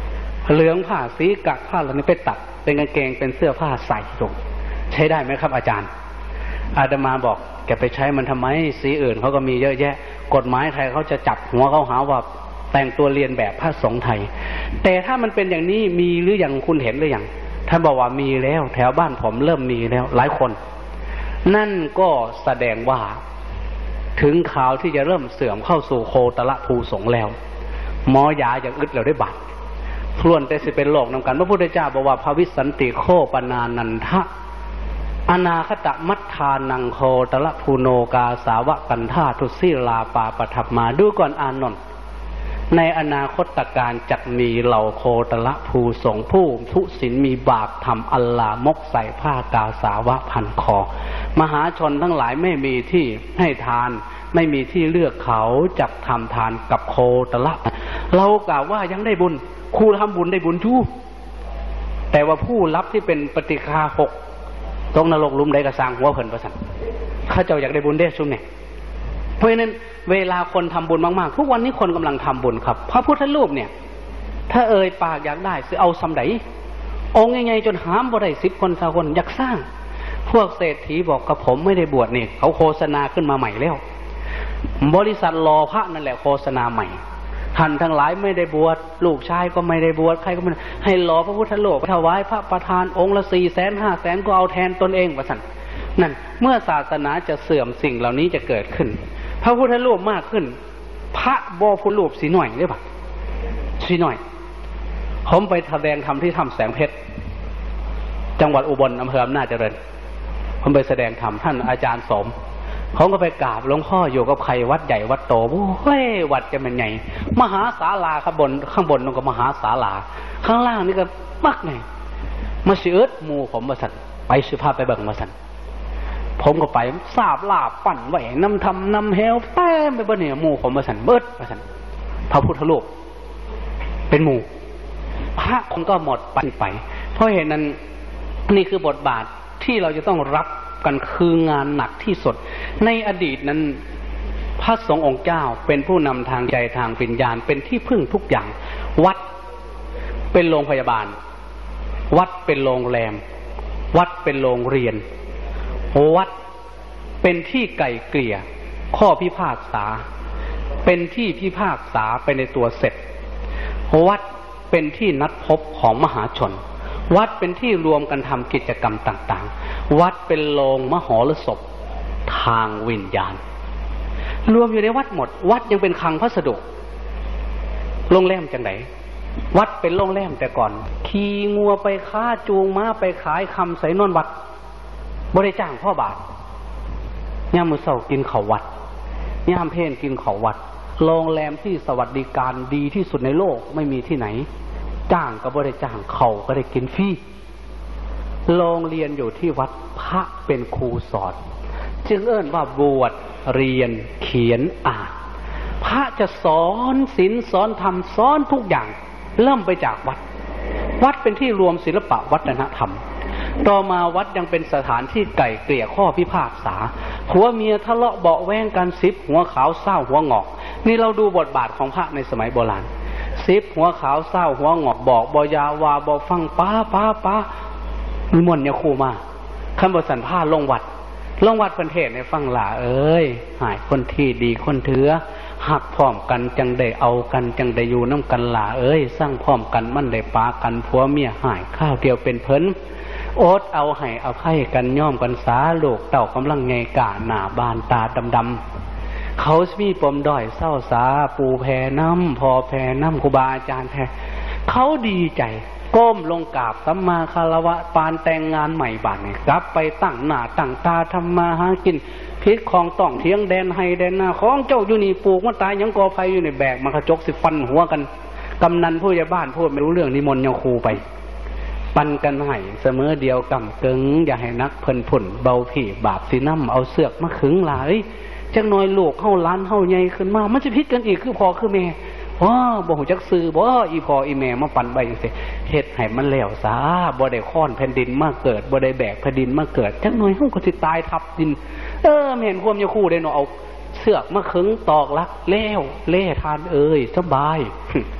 เหลืองผ้าสีกักผ้าเหล่านี้ไปตัดเป็นกางเกงเป็นเสื้อผ้าใส่ตรงใช้ได้ไหมครับอาจารย์อาตมาบอกแกไปใช้มันทำไมสีอื่นเขาก็มีเยอะแยะกฎหมายไทยเขาจะจับหัวเขาหาว่าแต่งตัวเรียนแบบพระสงฆ์ไทยแต่ถ้ามันเป็นอย่างนี้มีหรือยังคุณเห็นหรือยังท่านบอกว่ามีแล้วแถวบ้านผมเริ่มมีแล้วหลายคนนั่นก็แสดงว่าถึงข่าวที่จะเริ่มเสื่อมเข้าสู่โคตรภูสงฆ์แล้วหมอยาอย่างอึดแล้วได้บัตรพรวนแต่สิเป็นโลกนำกันพระพุทธเจ้าบอกว่าภวิสันติโคปนานันทะอนาคตมัทธานังโคตรภูโนกาสาวกันธาทุศิลาปาปทัพมาดูก่อนอานนท์ในอนาคตการจักมีเหล่าโคตรภูสงฆ์ผู้ทุศีลมีบาปทำอัลลามกใส่ผ้ากาสาวะพันคอมหาชนทั้งหลายไม่มีที่ให้ทานไม่มีที่เลือกเขาจักทำทานกับโคตรเรากล่าวว่ายังได้บุญครูทำบุญได้บุญชู้แต่ว่าผู้รับที่เป็นปฏิฆาหกตรงนรกลุ่มใดกระสร้างหัวเพิ่นประสันข้าเจ้าอยากได้บุญได้ชุ่มเนี่ยเพราะฉะนั้นเวลาคนทำบุญมากๆทุกวันนี้คนกำลังทำบุญครับพระพุทธรูปเนี่ยถ้าเอ่ยปากอยากได้คือเอาสำไดองค์ใหญ่ๆจนหามบ่ได้สิบคนสาคนอยากสร้างพวกเศรษฐีบอกกับผมไม่ได้บวชนี่เขาโฆษณาขึ้นมาใหม่แล้วบริษัทรอพระนั่นแหละโฆษณาใหม่ท่านทั้งหลายไม่ได้บวชลูกชายก็ไม่ได้บวชใครก็ไม่ให้รอพระพุทธรูปถวายพระประธานองค์ละสี่แสนห้าแสนก็เอาแทนตนเองว่าสั่นนั่นเมื่อศาสนาจะเสื่อมสิ่งเหล่านี้จะเกิดขึ้นพระพุทธรูปมากขึ้นพระบ่พุทธรูปสีหน่อยได้ปะสีหน่อยผมไปแสดงธรรมที่ถ้ำแสงเพชรจังหวัดอุบลอำเภออำนาจเจริญผมไปแสดงธรรมท่านอาจารย์สมเขาก็ไปกราบหลวงพ่ออยู่กับใครวัดใหญ่วัดโตโอ้ยวัดจะเป็นไงมหาศาลาข้างบนข้างบนนั่นก็มหาศาลาข้างล่างนี่ก็มักไงมาสิเอิดหมู่ผมมาสั่นไปสืบภาพไปเบิ่งมาสั่นผมก็ไปทราบลาบปั่นไหวน้ำทำน้ำเฮลแต้มไปบ่เนี่ยหมู่ผมมาสั่นเบิดมาสั่นพระพุทธรูปเป็นหมู่พระคนก็หมดไปไปเพราะเหตุนั้นนี่คือบทบาทที่เราจะต้องรับกันคืองานหนักที่สุดในอดีตนั้นพระสงฆ์องค์เจ้าเป็นผู้นำทางใจทางวิญญาณเป็นที่พึ่งทุกอย่างวัดเป็นโรงพยาบาลวัดเป็นโรงแรมวัดเป็นโรงเรียนวัดเป็นที่ไกล่เกลี่ยข้อพิพากษาเป็นที่พิพากษาไปในตัวเสร็จวัดเป็นที่นัดพบของมหาชนวัดเป็นที่รวมกันทำกิจกรรมต่างๆวัดเป็นโรงมหรสพทางวิญญาณรวมอยู่ในวัดหมดวัดยังเป็นคลังพัสดุโรงแรมจังไหนวัดเป็นโรงแรมแต่ก่อนขี่งัวไปค้าจูงม้าไปขายคำใส่นอนวัดบริจ้างพ่อบาทย่ามมื้อเช้ากินข้าววัดย่ามเพลกินข้าววัดโรงแรมที่สวัสดิการดีที่สุดในโลกไม่มีที่ไหนจ้างก็บ่ได้จ้างเขาก็ได้กินฟรีโรงเรียนอยู่ที่วัดพระเป็นครูสอนจึงเอิ้นว่าบวชเรียนเขียนอ่านพระจะสอนศีลสอนธรรมสอนทุกอย่างเริ่มไปจากวัดวัดเป็นที่รวมศิลปะวัฒนธรรมต่อมาวัดยังเป็นสถานที่ไกล่เกลี่ยข้อพิพากษาผัวเมียทะเลาะเบาะแว้งกันสิบหัวขาวเศร้าหัวงอกนี่เราดูบทบาทของพระในสมัยโบราณสิบหัวขาวเศร้าหัวงอกบอกบอยาวาบอฟังป้าป้าป้ามีมนต์เนี่ยคู่มาคำบทสันผ้าลงวัดลงวัดเพิ่นเทศในฟังหล่าเอ้ยหายคนที่ดีคนเถือหักพร้อมกันจังได้เอากันจังได้อยู่น้ำกันหล่าเอ้ยสร้างพร้อมกันมันได้ปากันผัวเมียหายข้าวเดียวเป็นเพิ่นโอ๊ตเอาให้เอาไข่กันย่อมกันสาโลกเต่ากำลังไงกะหน้าบานตาดำดำเขามีปมด้อยเศร้าสาปูแพน้ำพอแพน้ำครูบาอาจารย์แพเขาดีใจก้มลงกราบสัมมาคารวะปานแต่งงานใหม่บาดเนี่ยกลับไปตั้งหน้าตั้งตาทำมาหากินพิษของต้องเทียงแดนให้แดนหน้าของเจ้าอยู่นี่ปลูกมันตายยังกอไฟอยู่ในแบกมันกระจกสิฟันหัวกันกำนันผู้ใหญ่บ้านพูดไม่รู้เรื่องนิมนต์ยังครูไปปันกันให้เสมอเดียวกำกึงอย่าให้นักเพิ่นผุ่นเบาผีบาปสีน้ำเอาเสือกมาขึงหลายจักหน่อยลูกเข้าล้านเข้าใหญ่ขึ้นมามันจะพิษกันอีกคือพอคือแม่ว้าบ่หูจักซื้อบ่อีพออีแม่มาปั่นใบจังซี่เฮ็ดให้มันแล้วซาบ่ได้ค้อนแผ่นดินมาเกิดบ่ได้แบกแผ่นดินมาเกิดจักหน่อยเฮาก็สิตายทับดินเออแม่นความยาคู่ได้เนาะเอาเสือกมาขึงตอกลักแล้วเล่ทานเอ้ยสบาย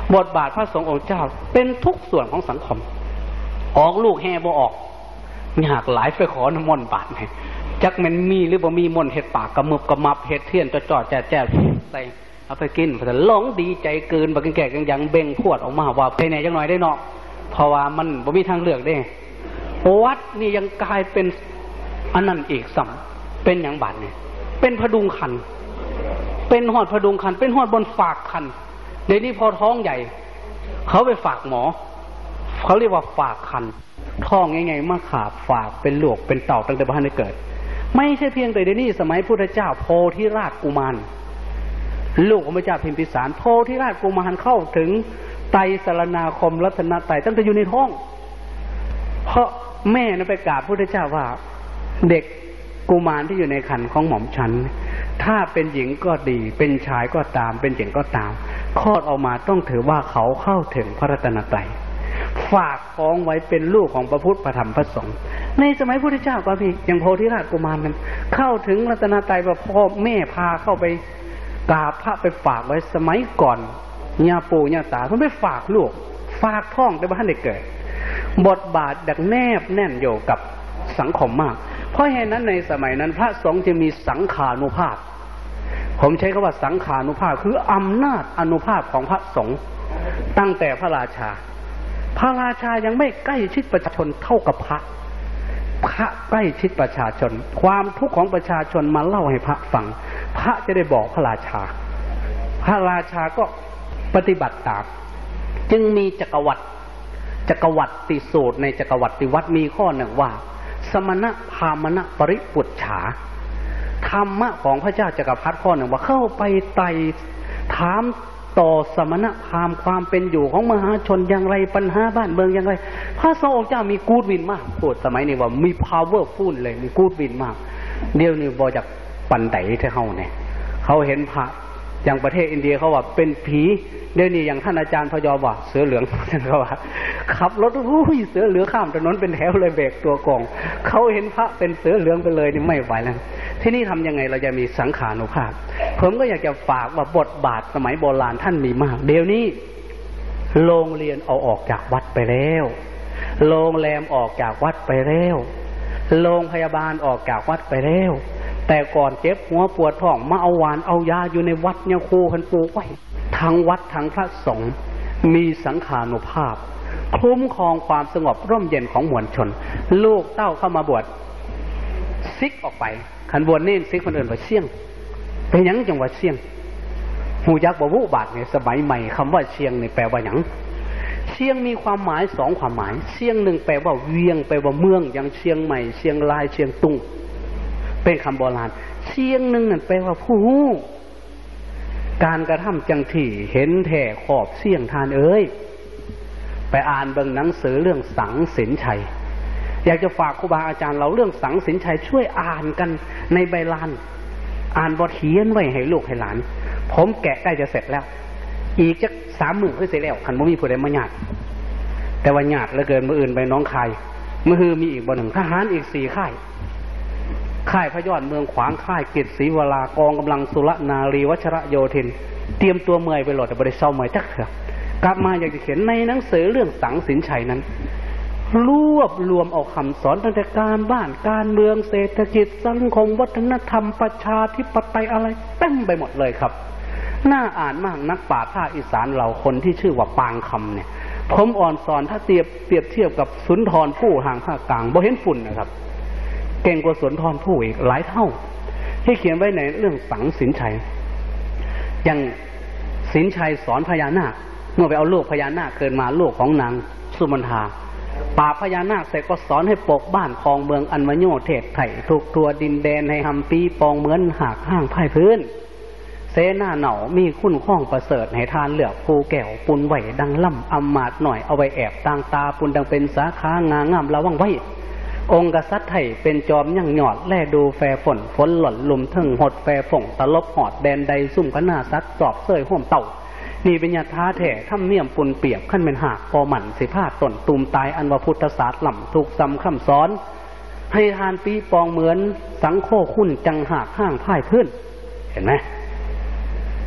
บทบาทพระสงฆ์องค์เจ้าเป็นทุกส่วนของสังคมออกลูกแห่บ่ออกมีหากหลายไปขอน้ำมนต์บาทไงจักมันมีหรือบ่มีมนต์เห็ดปากกระมึบกระมับเห็ดเทียนจ่อๆแจ๊ะแจ๊ะใส่เอาไปกินพอจะหลงดีใจเกินบักแก่กันยังเบ่งพวดออกมาว่าไปไหนจังหน่อยได้เนาะเพราะว่ามันบ่มีทางเลือกได้วัดนี่ยังกลายเป็นอันนั้นอีกสัมเป็นอย่างบาทเนี่ยเป็นพดุงคันเป็นหอดพดุงคันเป็นหอดบนฝากคันเดี๋ยวนี้พอท้องใหญ่เขาไปฝากหมอเขาเรียกว่าฝากคันท้องไงๆมาขาบฝากเป็นหลวกเป็นเต่าตั้งแต่บ้านได้เกิดไม่ใช่เพียงแต่เดี๋ยวนี้สมัยพุทธเจ้าโพธิราชกุมารลูกของพระเจ้าพิมพิสารโพธิราชกุมารเข้าถึงไตรสรณาคมรัตนไตรตั้งแต่อยู่ในท้องเพราะแม่นั้นไปกราบพระพุทธเจ้าว่าเด็กกุมารที่อยู่ในครรภ์ของหม่อมฉันถ้าเป็นหญิงก็ดีเป็นชายก็ตามเป็นหญิงก็ตามคลอดออกมาต้องถือว่าเขาเข้าถึงพระรัตนตรัยฝากฟ้องไว้เป็นลูกของพระพุทธพระธรรมพระสงฆ์ในสมัยพระพุทธเจ้าก็พี่อย่างโพธิราชกุมารนั้นเข้าถึงรัตนตรัยว่าพ่อแม่พาเข้าไปกราบพระไปฝากไว้สมัยก่อนย่าปู่ย่าตาเพิ่นไปฝากลูกฝากท้องแต่บ้านได้เกิดบทบาทดักแนบแน่นอยู่กับสังคมมากเพราะเหตุนั้นในสมัยนั้นพระสงฆ์จะมีสังขานุภาพผมใช้คำว่าสังขานุภาพคืออำนาจอนุภาพของพระสงฆ์ตั้งแต่พระราชาพระราชายังไม่ใกล้ชิดประชาชนเท่ากับพระพระใกล้ชิดประชาชนความทุกข์ของประชาชนมาเล่าให้พระฟังพระจะได้บอกพระราชาพระราชาก็ปฏิบัติตามจึงมีจักรวรรดิจักรวรรดิสูตรในจักรวรรดิวัดมีข้อหนึ่งว่าสมณะพามณะปริปุจฉาธรรมะของพระเจ้าจักรพรรดิข้อหนึ่งว่าเข้าไปไต่ถามต่อสมณะพราหมณ์ความเป็นอยู่ของมหาชนอย่างไรปัญหาบ้านเมืองอย่างไรพระสงฆ์เจ้ามีกูดวินมากพูดสมัยนี้ว่ามี powerful เลยมีกูดวินมากเดี๋ยวนี้บ่จากปันไดเท่าเฮาเนี่ยเขาเห็นพระอย่างประเทศอินเดียเขาว่าเป็นผีเดี๋ยวนี้อย่างท่านอาจารย์พยอว่าเสือเหลืองท่านเขาว่าขับรถโอ้ยเสือเหลืองข้ามถนนเป็นแถวเลยเบรกตัวกองเขาเห็นพระเป็นเสือเหลืองไปเลยนี่ไม่ไหวแล้วที่นี่ทำยังไงเราจะมีสังขานุภาพผมก็อยากจะฝากว่าบทบาทสมัยโบราณท่านมีมากเดี๋ยวนี้โรงเรียนเอาออกจากวัดไปแล้วโรงแรมออกจากวัดไปแล้วโรงพยาบาลออกจากวัดไปแล้วแต่ก่อนเจ็บหัวปวดท้องมาเอาหวานเอายาอยู่ในวัดเนี่ยครูคันปลูกไว้ทั้งวัดทั้งพระสงฆ์มีสังขานุภาพคุ้มครองความสงบร่มเย็นของมวลชนลูกเต้าเข้ามาบวชซิกออกไปขันบวชนี่ซิกคนอื่นว่าเสี่ยงเป็นหยังจังหวัดเสี่ยงหูยักษ์บวุบาทเนี่ยสมัยใหม่คำว่าเชียงเนี่ยแปลว่าหยังเชียงมีความหมายสองความหมายเชียงหนึ่งแปลว่าเวียงแปลว่าเมืองอย่างเชียงใหม่เชียงรายเชียงตุงเป็นคำโบราณเชียงหนึ่งนั่นแปลว่าผู้ฮู้การกระทำจังที่เห็นแท่ขอบเสี่ยงทานเอ้ยไปอ่านเบิ่งหนังสือเรื่องสังสินชัยอยากจะฝากครูบาอาจารย์เราเรื่องสังสินชัยช่วยอ่านกันในใบลานอ่านบทเขียนไว้ให้ลูกให้หลานผมแกะใกล้จะเสร็จแล้วอีกจะสามหมื่นก็เสร็จแล้วขันบ่มีผู้ใดมาหยาดแต่ว่าหยาดเหลือเกินมืออื่นไปน้องคายมือฮือมีอีกบ่หนึ่งทหารอีกสี่ค่ายค่ายพระยอดเมืองขวางค่ายกิจศรีวรากองกำลังสุรนารีวัชระโยธินเตรียมตัวเมื่อยไปโหลดแต่บริษัทเมื่อยจักเถอะกลับมาอยากจะเขียนในหนังสือเรื่องสังสินชัยนั้นรวบรวมเอาคำสอนตั้งแต่การบ้านการเมืองเศรษฐกิจสังคมวัฒนธรรมประชาธิปไตยอะไรเต็มไปหมดเลยครับน่าอ่านมากนักปราชญ์ภาคอีสานเราคนที่ชื่อว่าปางคำเนี่ยผมอ่อนสอนถ้าเทียบเปรียบเทียบกับสุนทรภู่ห่างภาคกลางบ่เห็นฝุ่นนะครับเก่งกว่าสุนทรภู่อีกหลายเท่าที่เขียนไว้ในเรื่องสังสินชัยอย่างสินชัยสอนพญานาคเมื่อไปเอาลูกพญานาคเกิดมาลูกของนางสุมนทาป่าพญานาคเสร็จก็สอนให้ปกบ้านคลองเมืองอันมโยเทศไถ่ทุกตัวดินแดนให้หำปีปองเหมือนหากห้างพ่ายพื้นเสนาเหนามีคุ้นข้องประเสริฐให้ทานเหลือกปูแก้วปุนไหวดังล่ำอำมาตหน่อยเอาไว้แอบต่างตาปุนดังเป็นสาขางางามระวังไว้องค์กษัตริย์ไทยเป็นจอมยั่งหยอดแลดูแฟฝนฝนหล่นลุมทึ่งหดแฟฝงตลบหอดแดนใดซุ่มขนาซัดสอบเสยห่วมเต่านี่เป็นยาท้าแท้ทำเมี่ยมปุนเปียบขั้นเป็นหากพอหมั่นสิพาตนตุมตายอันว่าพุทธศาสตร์หล่ำถูกซ้ำคำสอนให้ทานปีปองเหมือนสังโฆคุณจังหากห้างพ่ายพื้นเห็นไหม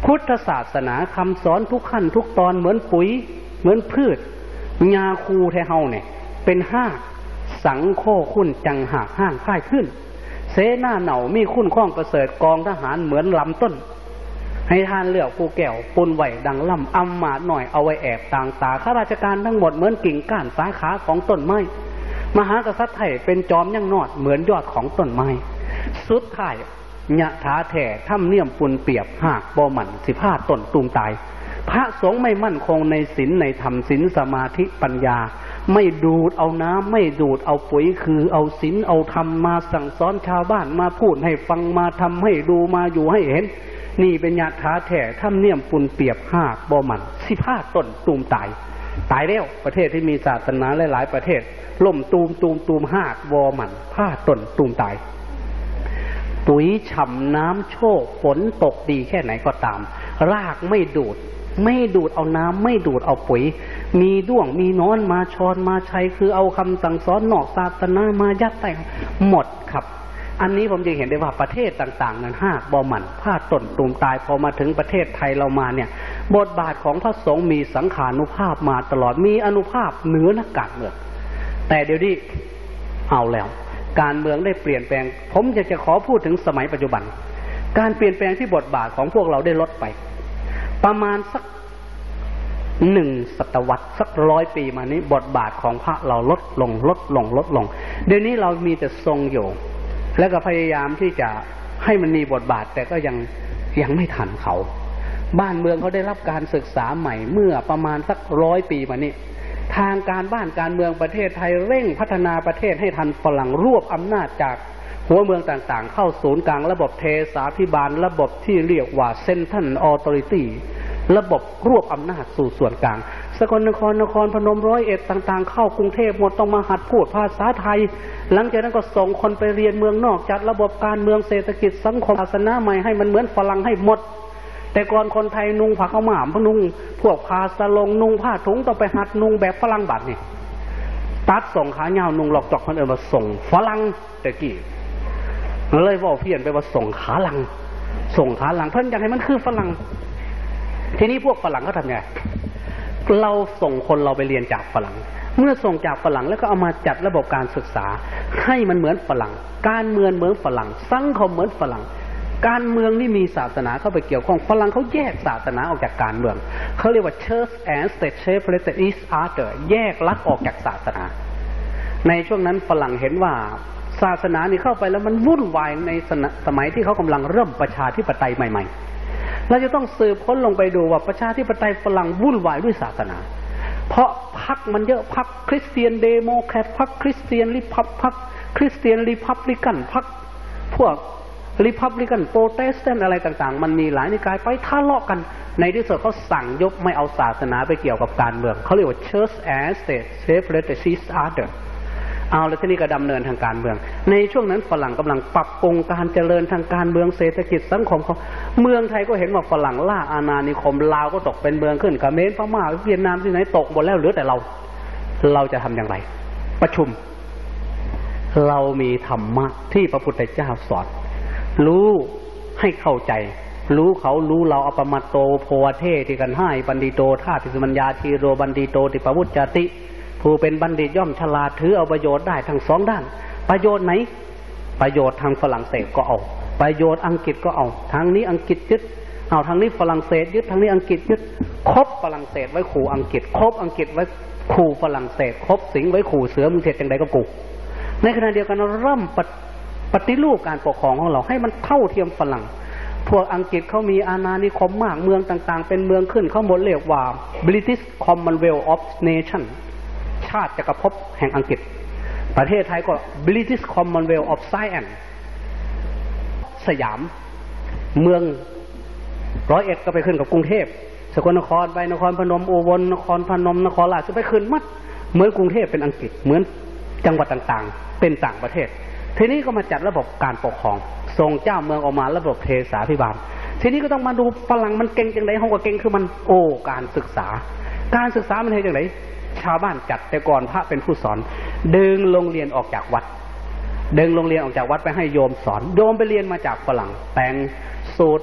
พุทธศาสนาคำสอนทุกขั้นทุกตอนเหมือนปุ๋ยเหมือนพืชยาคูแท้เฮาเนี่ยเป็นห้าสังโฆคุณจังหากห้างค่ายขึ้นเสนาเหนามีคุณข้องประเสริฐกองทหารเหมือนลำต้นให้ทานเลือกผู้แก้วปุนไหวดังล่ำอำมาตย์หน่อยเอาไว้แอบต่างตาข้าราชการทั้งหมดเหมือนกิ่งก้านสาขาของต้นไม้มหากษัตริย์ไทยเป็นจอมยั่งนอดเหมือนยอดของต้นไม้สุดท้ายญะถาแถ่ถ้ำเนียมปุนเปียบหากบ่หมั่นสิพาต้นตูมตายพระสงฆ์ไม่มั่นคงในศีลในธรรมศีลสมาธิปัญญาไม่ดูดเอาน้ำไม่ดูดเอาปุ๋ยคือเอาศีลเอาธรรมมาสั่งสอนชาวบ้านมาพูดให้ฟังมาทำให้ดูมาอยู่ให้เห็นนี่เป็นญาติแท้ถ้ำเนียมปุนเปียบหากบ่หมั่นสิพาต้นตูมตายตายแล้วประเทศที่มีศาสนาหลายๆประเทศล่มตูมตูมตูมหากบ่หมั่นพาต้นตูมตายปุ๋ยฉ่ำน้ำโชกฝนตกดีแค่ไหนก็ตามรากไม่ดูดไม่ดูดเอาน้ำไม่ดูดเอาปุ๋ยมีด้วงมีนอนมาชอนมาชัยคือเอาคำสั่งสอนนอกศาสนามายัดแต่งหมดครับอันนี้ผมจะเห็นได้ว่าประเทศต่างๆนั้นหากบ่หมั่นพาต้นตูมตายพอมาถึงประเทศไทยเรามาเนี่ยบทบาทของพระสงฆ์มีสังขานุภาพมาตลอดมีอานุภาพเหนือนักการเมืองแต่เดี๋ยวนี้เอาแล้วการเมืองได้เปลี่ยนแปลงผมอยากจะขอพูดถึงสมัยปัจจุบันการเปลี่ยนแปลงที่บทบาทของพวกเราได้ลดไปประมาณสักหนึ่งศตวรรษสักร้อยปีมานี้บทบาทของพระเราลดลงลดลงลดลงเดี๋ยวนี้เรามีแต่ทรงอยู่และก็พยายามที่จะให้มันมีบทบาทแต่ก็ยังยังไม่ทันเขาบ้านเมืองเขาได้รับการศึกษาใหม่เมื่อประมาณสักร้อยปีมานี้ทางการบ้านการเมืองประเทศไทยเร่งพัฒนาประเทศให้ทันฝรั่งรวบอำนาจจากหัวเมืองต่างๆเข้าศูนย์กลางระบบเทศาภิบาลระบบที่เรียกว่าเซ็นทรัลออโธริตี้ระบบรวบอำนาจสู่ส่วนกลางสกลนครนครพนมร้อยเอ็ดต่างๆเข้ากรุงเทพหมดต้องมาหัดพูดภาษาไทยหลังจากนั้นก็ส่งคนไปเรียนเมืองนอกจัดระบบการเมืองเศรษฐกิจสังคมศาสนาใหม่ให้มันเหมือนฝรั่งให้หมดแต่ก่อนคนไทยนุ่งผ้าขาวม้าพนุ่งพวกผ้าสลงนุ่งผ้าถุงต้องไปหัดนุ่งแบบฝรั่งบัดนี่ตัดส่งขาเงานุ่งหลอกจอกคนอื่นมาส่งฝรั่งแต่กี้เลยว่าเพี้ยนไปว่าส่งขาหลังส่งขาหลังเพิ่นอยากให้มันคือฝรั่งทีนี้พวกฝรั่งเขาทำไงเราส่งคนเราไปเรียนจากฝรั่งเมื่อส่งจากฝรั่งแล้วก็เอามาจัดระบบการศึกษาให้มันเหมือนฝรั่งการเมืองเหมือนฝรั่งสังคมเหมือนฝรั่งการเมืองนี่มีศาสนาเข้าไปเกี่ยวข้องฝรั่งเขาแยกศาสนาออกจากการเมืองเขาเรียกว่า Church and State separated each other แยกลักออกจากศาสนาในช่วงนั้นฝรั่งเห็นว่าศาสนานี่เข้าไปแล้วมันวุ่นวายในสมัยที่เขากำลังเริ่มประชาธิปไตยใหม่ๆเราจะต้องสืบค้นลงไปดูว่าประชาธิปไตยฝรั่งวุ่นวายด้วยศาสนาเพราะพรรคมันเยอะพรรคคริสเตียนเดโมแครตพรรคคริสเตียนริพับพรรคคริสเตียนริพับลิกันพรรคพวกริพับลิกันโปรเตสแตนต์อะไรต่างๆมันมีหลายนิกายไปทะเลาะกันในที่สุดเขาสั่งยกไม่เอาศาสนาไปเกี่ยวกับการเมืองเขาเรียกว่า Church and State separated each other เอาแล้วที่นี่ก็ดำเนินทางการเมืองในช่วงนั้นฝรั่งกำลังปรับปรุงการเจริญทางการเมืองเศรษฐกิจสังคมเขาเมืองไทยก็เห็นว่าฝรั่งล่าอาณานิคมลาวก็ตกเป็นเมืองขึ้นเขมรพม่าเวียดนามที่ไหนตกหมดแล้วเหลือแต่เราเราจะทำอย่างไรประชุมเรามีธรรมะที่พระพุทธเจ้าสอนรู้ให้เข้าใจรู้เขารู้เราอปมัตโตโพเทติกันให้บัณฑิโตธาติสมัญญาทีโรบัณฑิโตติปวุจจติผู้เป็นบัณฑิตย่อมฉลาดถือเอาประโยชน์ได้ทั้งสองด้านประโยชน์ไหนประโยชน์ทางฝรั่งเศสก็เอาประโยชน์อังกฤษก็เอาทางนี้อังกฤษยึดเอาทางนี้ฝรั่งเศสยึดทางนี้อังกฤษยึดครบฝรั่งเศสไว้ขู่อังกฤษครบอังกฤษไว้ขู่ฝรั่งเศสครบสิงห์ไว้ขู่เสือมึงเทศจังใดก็กูในขณะเดียวกันเราเริ่มปฏิรูปการปกครองของเราให้มันเท่าเทียมฝรั่งพวกอังกฤษเขามีอาณานิคมมากเมืองต่างๆเป็นเมืองขึ้นเขาหมดเรียกว่า British Commonwealth of Nations ชาติจักรภพแห่งอังกฤษประเทศไทยก็ British Commonwealth of Science สยามเมืองร้อยเอ็ดก็ไปขึ้นกับกรุงเทพสกลนครไปนครพนมอุบลนครพนมนครราชจะไปขึ้นมัดเหมือนกรุงเทพเป็นอังกฤษเหมือนจังหวัดต่างๆเป็นต่างประเทศทีนี้ก็มาจัดระบบการปกครองส่งเจ้าเมืองออกมาระบบเทศาภิบาลทีนี้ก็ต้องมาดูฝรั่งมันเก่งจังไดห้องก็เก่งคือมันโอ้การศึกษาการศึกษามันเฮ็ดจังไดชาวบ้านจัดแต่ก่อนพระเป็นผู้สอนดึงโรงเรียนออกจากวัดดึงโรงเรียนออกจากวัดไปให้โยมสอนโยมไปเรียนมาจากฝรั่งแต่งสูตร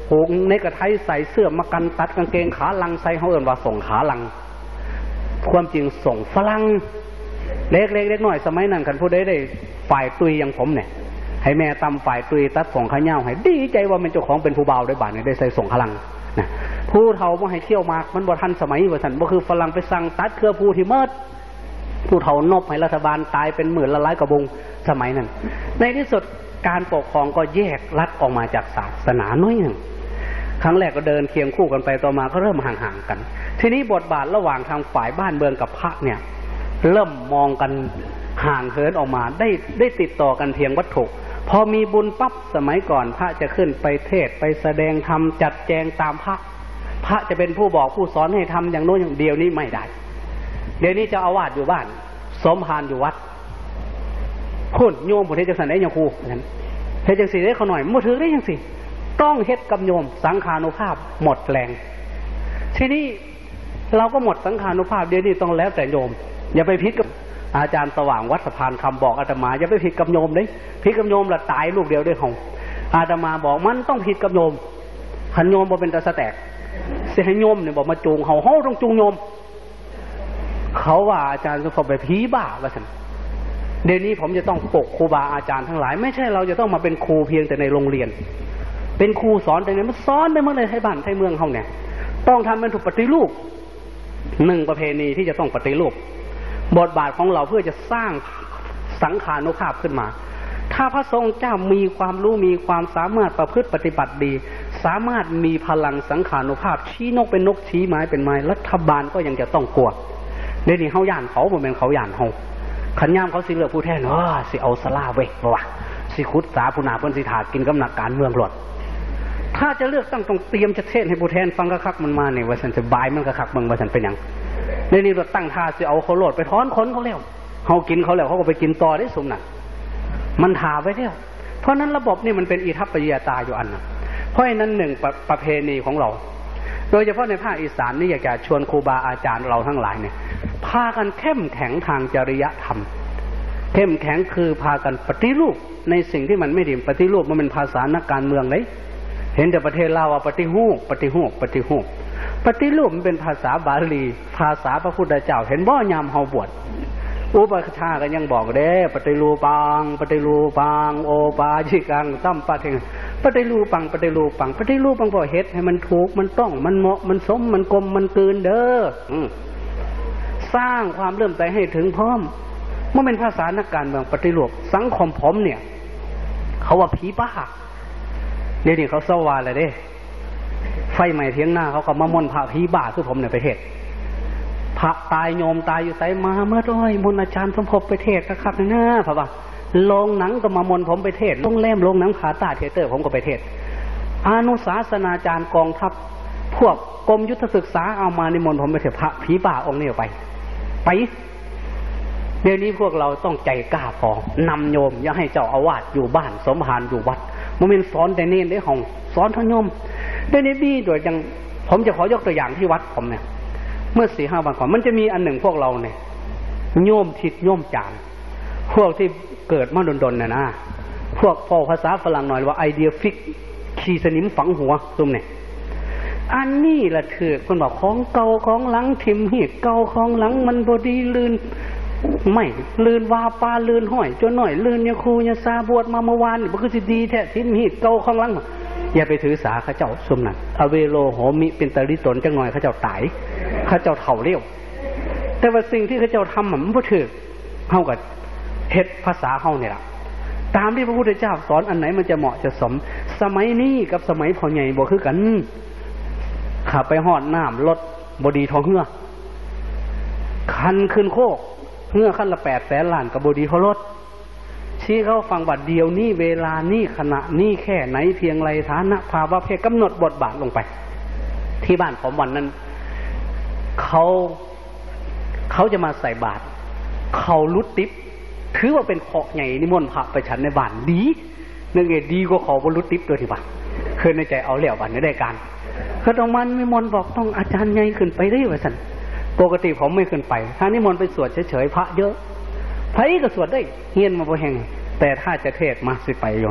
ผูกในกระไทใส่เสื้อมากันตัดกางเกงขาลังใส่เขาเอิ้นว่าส่งขาลังความจริงส่งฝรั่งเล็กเล็กเล็กหน่อยสมัยนั้นกันผู้ใดได้ฝ่ายตุยอย่างผมเนี่ยให้แม่ตำฝ่ายตุยตัดส่งขาเน่าให้ดีใจว่าเป็นเจ้าของเป็นผู้บ่าวได้บาทเนี่ยได้ใส่ส่งขาลังนะผู้เฒ่าว่าให้เที่ยวมากมันบ่ทันสมัยว่าสันบ่คือฝรั่งไปสั่งตัดเครือผู้ที่เมิดผู้เฒ่านบให้รัฐบาลตายเป็นหมื่นละล้านกระบุงสมัยนั้นในที่สุดการปกครองก็แยกรัฐออกมาจากศาสนาน้อยหนึ่งครั้งแรกก็เดินเคียงคู่กันไปต่อมาก็เริ่มห่างๆกันทีนี้บทบาทระหว่างทางฝ่ายบ้านเมืองกับพระเนี่ยเริ่มมองกันห่างเหินออกมาได้ได้ติดต่อกันเพียงวัตถุพอมีบุญปั๊บสมัยก่อนพระจะขึ้นไปเทศไปแสดงธรรมจัดแจงตามพระพระจะเป็นผู้บอกผู้สอนให้ทำอย่างโน้นอย่างเดียวนี้ไม่ได้เดี๋ยวนี้เจ้าอาวาสอยู่บ้านสมภารอยู่วัดคุณโยมผมเทศจังสันได้ยังครูนั้นเทศจังสีได้เขาหน่อยมั่วถือได้ยังสิต้องเฮ็ดกับโยมสังขานุภาพหมดแรงทีนี้เราก็หมดสังขานุภาพเดี๋ยวนี้ต้องแล้วแต่โยมอย่าไปพิดกับอาจารย์สว่างวัดสะพานคำบอกอาตมาอย่าไปผิดกับโยมเลยผิดกับโยมละตายลูกเดียวด้วยของอาตมาบอกมันต้องผิดกับโยมขันโยมบ่เป็นตาสแตกเสียให้โยมเนี่ยบอกมาจูงเขาเขาต้องจูงโยมเขาว่าอาจารย์จะเขาไปผีบ้าว่าสันเดี๋ยวนี้ผมจะต้องปกครูบาอาจารย์ทั้งหลายไม่ใช่เราจะต้องมาเป็นครูเพียงแต่ในโรงเรียนเป็นครูสอนแต่เนี่ยมันสอนได้เมื่อไรให้บ้านให้เมืองเขาเนี่ยต้องทำเป็นถูกปฏิรูปหนึ่งประเพณีที่จะต้องปฏิรูปบทบาทของเราเพื่อจะสร้างสังขานุภาพขึ้นมาถ้าพระทรงเจ้ามีความรู้มีความสามารถประพฤติปฏิบัติดีสามารถมีพลังสังขานุภาพชี้นกเป็นนกชี้ไม้เป็นไม้รัฐบาลก็ยังจะต้องกลัวเดี๋ยวนี้เขาย่านเขาเหมือนเขาย่านเขาขันย่ามเขาสิเลือกผู้แทนเออสิเอาสลาเว้ยว่ะสิคุดสาพุนาเพิ่นสิถากินกำนักการเมืองหลดถ้าจะเลือกตั้งต้องเตรียมจะเทศให้ผู้แทนฟังกระคักมันมาเนี่ยว่าฉันจะบายมันกระคักมึงว่าฉันเป็นยังในนี้เราตั้งท่าสิเอาเขาโหลดไปถอนขนเขาแล้วเขากินเขาแล้วเขาก็ไปกินต่อได้สมน่ะมันถาไว้แล้วเพราะนั้นระบบนี่มันเป็นอิทัปปริยตาอยู่อันนะเพราะฉะนั้นหนึ่งประประเพณีของเราโดยเฉพาะในภาคอีสานนี่อยากจะชวนครูบาอาจารย์เราทั้งหลายเนี่ยพากันเข้มแข็งทางจริยธรรมเข้มแข็งคือพากันปฏิรูปในสิ่งที่มันไม่ดีปฏิรูปมันเป็นภาษานักการเมืองเลยเห็นแต่ประเทศลาวว่าปฏิหูปปฏิหูปปฏิหูปปฏิรูปมันเป็นภาษาบาลีภาษาพระพุทธเจ้าเห็นบ่ยามเฮาบวชอุปชาก็ยังบอกเด้ปฏิรูปังปฏิรูปังโอปาจิกังตั้มปะเทงปฏิรูปังปฏิรูปังปฏิรูปังบ่เฮ็ดให้มันถูกมันต้องมันเหมาะมันสมมันกลมมันเกินเด้อสร้างความเริ่มใจให้ถึงพร้อมเมื่อเป็นภาษานักการเมืองปฏิรูปสังคมผมเนี่ยเขาว่าผีบ้าเดี๋ยวนี้เขาสวาเลยเด้ไฟใหม่เทียงหน้าเขาก็มามนพระผีบ้าคือผมในประเทศพระตายโยมตายอยู่ไสมาเมื่อร้อยมนอาจารย์สมภพไปเทศนะครับนะนะพระว่าโรงหนังก็มามนผมไปเทศโรงแรมโรงหนังผาตาเทเตอร์ผมก็ไปเทศอนุศาสนาจารย์กองทัพพวกกรมยุทธศึกษาเอามานิมนต์ผมไปเทศพระผีบ้าองค์นี้ไปไปเดี๋ยวนี้พวกเราต้องใจกล้าพอนำโยมอย่าให้เจ้าอาวาสอยู่บ้านสมภารอยู่วัดมันเป็นสอนแต่เน้นได้ห้องสอนทั้งโยมได้ในบี้โดยอย่างผมจะขอยกตัวอย่างที่วัดผมเนี่ยเมื่อสี่ห้าวันก่อนมันจะมีอันหนึ่งพวกเราเนี่ยโยมทิศโยมจานพวกที่เกิดมาดนๆน่ะนะพวกพอภาษาฝรั่งหน่อยว่าไอเดียฟิกขีสนิมฝังหัวซุ่มเนี่ยอันนี้ละเถื่อคนบอกของเก่าของหลังทิมหีดเก่าของหลังมันบดีลื่นไม่ลื่นวาปลาลื่นห้อยจนหน่อยลื่นยาคูยาซาบวชมาเมื่อวานมันก็สิดีแท้ทิมหีดเก่าของหลังอย่าไปถือสาข้าเจ้าซุ่มนั่นอเวโลโหมิเป็นตริตนจังหน่อยข้าเจ้าตายข้าเจ้าเถ่าเลี้ยวแต่ว่าสิ่งที่ข้าเจ้าทำมันบ่ถือเฮากับเฮ็ดภาษาเฮาเนี่ยล่ะตามที่พระพุทธเจ้าสอนอันไหนมันจะเหมาะจะสมสมัยนี้กับสมัยพ่อใหญ่บ่คือกันขับไปหอดน้ำรถบดีท้องเหือคันขึ้นโคกเหือขั้นละแปดแสนล้านกับบดีเขารถชี้เขาฟังบัดเดียวนี่เวลานี่ขณะนี่แค่ไหนเพียงไรฐานะภาวะเพศกำหนดบทบาทลงไปที่บ้านผมวันนั้นเขาเขาจะมาใส่บาตรเขาลุดติ๊บถือว่าเป็นขอใหญ่นิมนต์พระไปฉันในบ้านดีนึกไงดีกว่าขอบรรลุติ๊บตัวที่บ้านเคยในใจเอาเหลี่ยวบ้านในได้การเขาต้องมันนิมนต์บอกต้องอาจารย์ใหญ่ขึ้นไปได้ว่าสันปกติผมไม่ขึ้นไปถ้านิมนต์ไปสวดเฉยๆพระเยอะพระก็สวดได้เฮียนมาบ่แห่งแต่ถ้าจะเทศมาสิไปอยู่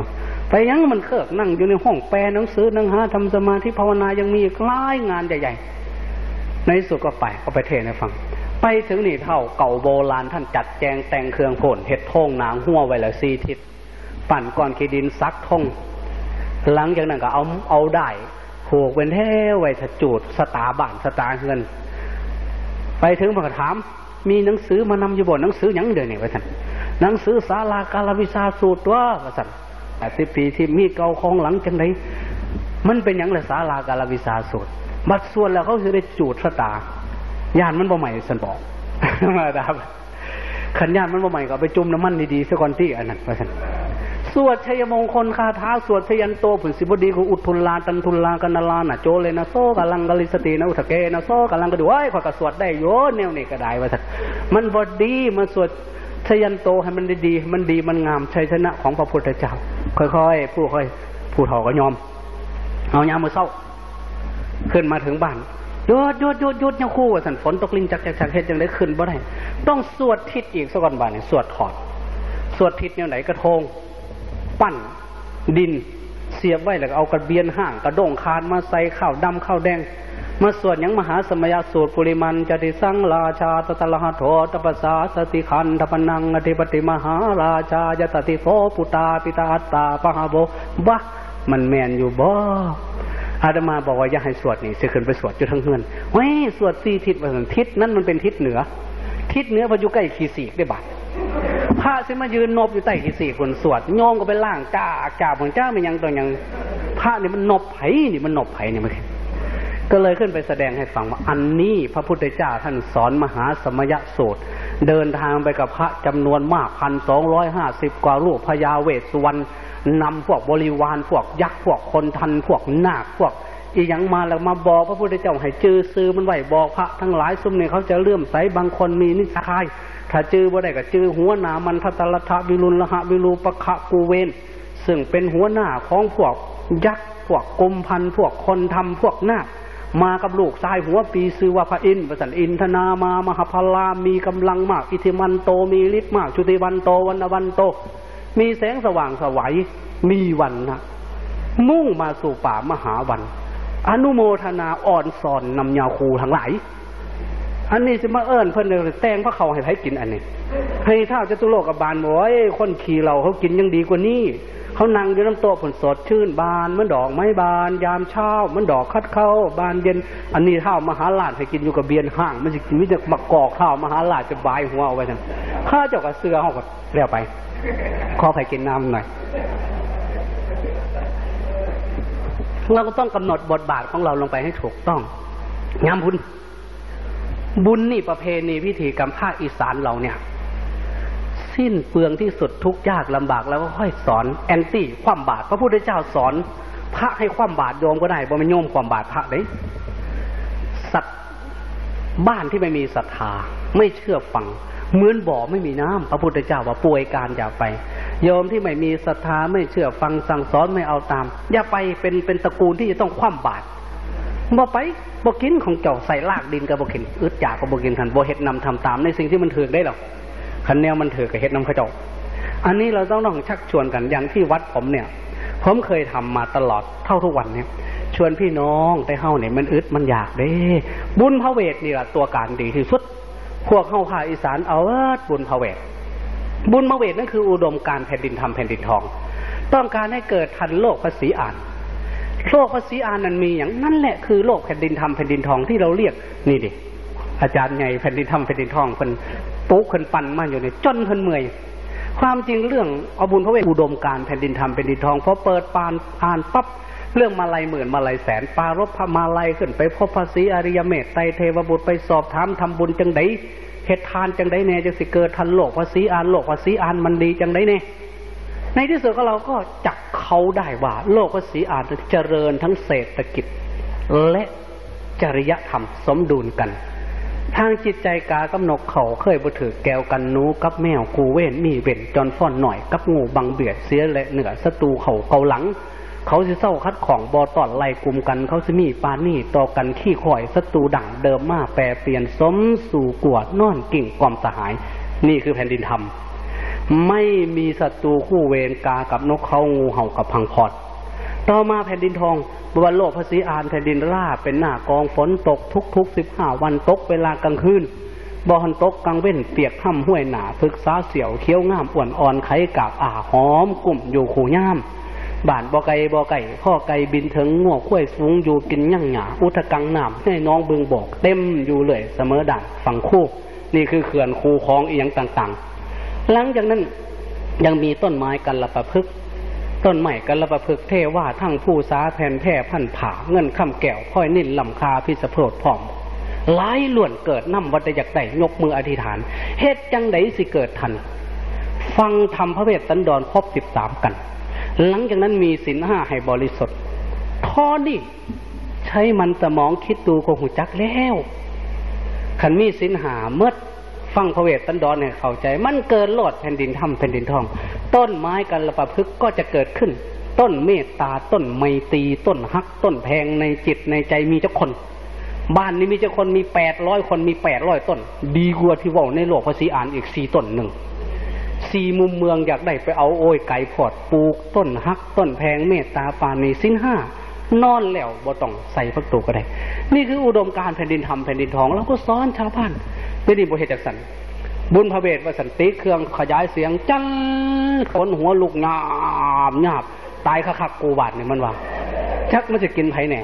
ไปยังมันเคิกนั่งอยู่ในห้องแปลหนังสือนั่งหาทำสมาธิภาวนายังมีอีกหลายงานใหญ่ๆในสุดก็ไปก็ไปเทศน์ให้ฟังไปถึงนี่เท่าเก่าโบราณท่านจัดแจงแต่งเครื่องโผนเห็ดทงนางหัวไว้ละสี่ทิศปั่นก้อนขี้ดินซักทงหลังจากนั้นก็เอาเอาได้ผูกเป็นแท้ไว้ถจูดสตาบ้านสตาเงินไปถึงพระถามมีหนังสือมานำอยู่บนหนังสือหยังเดี๋ยวนี้ว่าท่านหนังสือศาลากาลวิชาสูตรว่าว่าท่านแต่สิบปีที่มีเก่าของหลังจังไดมันเป็นหยังเลยศาลากาลวิชาสูตรบัดส่วนแล้วเขาจะได้จูดสตาญาณมันบ่ใหม่สันบอกมาดาบขันญาณมันบ่ใหม่ก็ไปจุ่มน้ำมันดีๆซะก่อนที่อันนั้นว่าท่านสวดชัยมงคลคาถาสวดชยันโตผุนสิบดีของอุทุลลาตันทุลลากันนาลานะโจเลนะโซกาลังกลิสตินะอุทเกนะโซกาลังกระดูไอ้ข้อยก็สวดได้โยแนวนี้ก็ได้ว่าท่านมันบดีมาสวดชยันโตให้มันดีๆมันดีมันงามชัยชนะของพระพุทธเจ้าค่อยๆผู้ค่อยผู้เฒ่าก็ยอมเอายามมือเศร้าขึ้นมาถึงบ้านหยุดหยุดหยุดหยุดเนี่ยคู่ว่าท่านฝนตกลิงจักจักจักเฮ็ดจังได๋ขึ้นบ่ได้ต้องสวดทิศอีกซะก่อนบาดนี้สวดถอดสวดทิศแนวไหนกระทงปั้นดินเสียบไว้แล้วเอากระเบียนห่างกระด้งคานมาใส่ข้าวดำข้าวแดงมาสวดยังมหาสมยสูตรปุริมันจติสังราชาตตละหะโถตปัสสาสติขันธปนังอธิปติมหาราชายตติโสปุตาปิตาอัตตาปหาโบวะมันแมนอยู่บ่อาตมาบอกว่าอย่าให้สวดนี่จะขึ้นไปสวดอยู่ทั้งเฮือนเฮ้ยสวดสี่ทิศว่าทิศนั้นมันเป็นทิศเหนือทิศเหนือพออยู่ใกล้ขี้สีกได้บัดพระสิมายืนนบอยู่ใต้ขี้สีกคนสวดโยมก็ไปล่างจ้าจ้าของเจ้ามันยังตัวยังพระนี่มันนบไผนี่มันนบไผนี่มันก็เลยขึ้นไปแสดงให้ฟังว่าอันนี้พระพุทธเจ้าท่านสอนมหาสมยสูตรเดินทางไปกับพระจำนวนมากพันสองร้อยห้าสิบกว่ารูปพญาเวสสุวรรณนำพวกบริวารพวกยักษ์พวกคนทันพวกนาคพวกอีหยังมาแล้วมาบอกพระพุทธเจ้าให้จื้อซื้อมันไหวบอกพระทั้งหลายซุ่มเนี่ยเขาจะเลื่อมใสบางคนมีนิสัยถ้าจื้อบ่ได้ก็จื้อหัวหน้ามันทัตละทะวิรุณละหะวิรูปะขะกูเวนซึ่งเป็นหัวหน้าของพวกยักษ์พวกกรมพันพวกคนทำพวกนาคมากับลูกชายหัวปีซื้อว่าพระอินทร์ประสันอินทนามามหาพลามีกำลังมากอิทธิมันโตมีฤทธิ์มากชุติวันโตวันวันโตมีแสงสว่างสวัยมีวันนะมุ่งมาสู่ป่ามหาวันอนุโมทนาอ่อนสอนนำยาคูทั้งหลายอันนี้จะมาเอิ้นเพิ่นเลยแต่งพระเขาให้ไผกินอันนี้ให้ท้าวจตุโลกบาลบอกว่าคนขี่เราเขากินยังดีกว่านี้เขานั่งอยู่น้ำโต๊ะผลสดชื่นบานเหมือนดอกไม้บานยามเช้าเหมือนดอกคัดเข้าบานเย็นอันนี้ท้าวมหาราชให้กินอยู่กับเบียนห้างมันจะมิจะมากอกท้าวมหาราชจะบายหัวเอาไว้ทั้งข้าเจ้ากับเสือเขาก็เรียกไปขอไผกินน้ำหน่อยเราก็ต้องกำหนดบทบาทของเราลงไปให้ถูกต้องงามบุญบุญนี่ประเพณีพิธีกรรมภาคอีสานเราเนี่ยสิ้นเปลืองที่สุดทุกยากลำบากแล้วก็ค่อยสอนแอนตี้ความบาตรพระพุทธเจ้าสอนพระให้ความบาตรโยมก็ได้บ่ไม่โยมความบาตรพระเลยสัตว์บ้านที่ไม่มีศรัทธาไม่เชื่อฟังเหมือนบ่อไม่มีน้ำพระพุทธเจ้าว่าป่วยการอย่าไปโยมที่ไม่มีศรัทธาไม่เชื่อฟังสั่งสอนไม่เอาตามอย่าไปเป็นเป็นตระกูลที่จะต้องคว่ำบาตรบ่ไปบ่กินของเจ้าใส่ลากดินกับบ่กินอึดอยากกับบ่กินทันบ่เฮ็ดนำทำตามในสิ่งที่มันถือได้หรอกคันแนวมันถือกับเฮ็ดนำเขาเจ้าอันนี้เราต้องต้องชักชวนกันอย่างที่วัดผมเนี่ยผมเคยทำมาตลอดเท่าทุกวันเนี่ยชวนพี่น้องได้เฮาเนี่ยมันอึดมันอยากเด้บุญพระเวทนี่แหละตัวการดีที่สุดพวกเฮาภาคอีสานเอาบุญพระเวทบุญพระเวทนั่นคืออุดมการแผ่นดินธรรมแผ่นดินทองต้องการให้เกิดทันโลกภาษีอ่านโลกภาษีอ่านนั้นมีอย่างนั่นแหละคือโลกแผ่นดินธรรมแผ่นดินทองที่เราเรียกนี่ดิอาจารย์ใหญ่แผ่นดินธรรมแผ่นดินทองเพิ่นปุ๊กเพิ่นปั่นมาอยู่นี่จนเพิ่นเมื่อยความจริงเรื่องเอาบุญพระเวทอุดมการแผ่นดินธรรมแผ่นดินทองพอเปิดปานอ่านปั๊บเรื่องมาลัยหมื่นมาลัยแสนปารบพระมาลัยขึ้นไปพบพระศรีอริยเมตไตรเทวบุตรไปสอบถามทำบุญจังไดเฮ็ดทานจังไดแน่จังสิเกิดทันโลกภาษีอ่านโลกภาษีอ่านมันดีจังไดแน่ในที่สุดก็เราก็จักเขาได้ว่าโลกภาษีอ่านเจริญทั้งเศรษฐกิจและจริยธรรมสมดุลกันทางจิตใจกากำนกเขาเคยบ่ถือแก้วกันหนูกับแมวกูเว้นมีเว้นจอนฟ้อนหน่อยกับงูบังเบียดเสียและเหนือศัตรูเขาเกาหลังเขาสิเศร้าคัดของบอตอดไล่กลุ่มกันเขาสิมีปานี่ต่อกันขี้ข่อยศัตรูดั่งเดิมมาแปรเปลี่ยนสมสู่กวดนอนกิ่งกอมสหายนี่คือแผ่นดินธรรมไม่มีศัตรูคู่เวรกากับนกเขางูเห่ากับพังพอดต่อมาแผ่นดินทองบวรโลกพระศรีอานแผ่นดินราบเป็นหน้ากองฝนตกทุกทุกสิบห้าวันตกเวลากลางคืนบ่หันตกกลางเว้นเปียกห้ำห้วยหนาพึกษาเสี่ยวเคี้ยวง่ามอ่วนอ่อนไข่กากอ่าหอมกลุ่มอยู่ขู่ย่ามบ้านบ่อไก่บ่อไก่ข้อไก่บินถึงง่วข้วยสูงอยู่กินยั่งหยาอุทกังน้ำให้น้องบึงบอกเต็มอยู่เลยเสมอด่านฝั่งคู่นี่คือเขื่อนคูคลองอีหยังต่างๆหลังจากนั้นยังมีต้นไม้กัลปะพฤกษ์ต้นไม้กัลปะพฤกษ์เทว่าทั้งผู้สาแผ่นแพร่พันผาเงินคำแก้วค่อยนิ่นลำคาพิสโพธพร้อมหลายล้วนเกิดน้ำวัดอยากได้ยกมืออธิษฐานเฮ็ดจังไดสิเกิดทันฟังธรรมพระเวทสันดรครบสิบสามกันหลังจากนั้นมีศีลห้าให้บริสุทธิ์ทอนี่ใช้มันสมองคิดดูก็หูจักแล้วขันมีศีลห้าเมื่อฟังพระเวทสันดรเนี่ยเข้าใจมันเกินโลดแผ่นดินถ้ำแผ่นดินทองต้นไม้กัลปะพฤกษ์ก็จะเกิดขึ้นต้นเมตตาต้นไมตรีต้นฮักต้นแพงในจิตในใจมีเจ้าคนบ้านนี้มีเจ้าคนมีแปดร้อยคนมีแปดร้อยต้นดีกว่าที่ว่าในโลกพระศรีอานอีกสี่ต้นหนึ่งสี่มุมเมืองอยากได้ไปเอาโอ้ยไก่พอดปลูกต้นฮักต้นแพงเมตตาปานีสิ้นห้านอนแล้วบ่ต้องใส่พักตูก็ได้นี่คืออุดมการแผ่นดินธรรมแผ่นดินทองแล้วก็สอนชาวบ้านไม่ได้บ่เฮ็ดจักสันบุญพระเวทว่าสันติเครื่องขยายเสียงจังคนหัวลูกงามหยาบตายคักๆกูบาดเนี่ยมันว่าชักมันจะกินไผแน่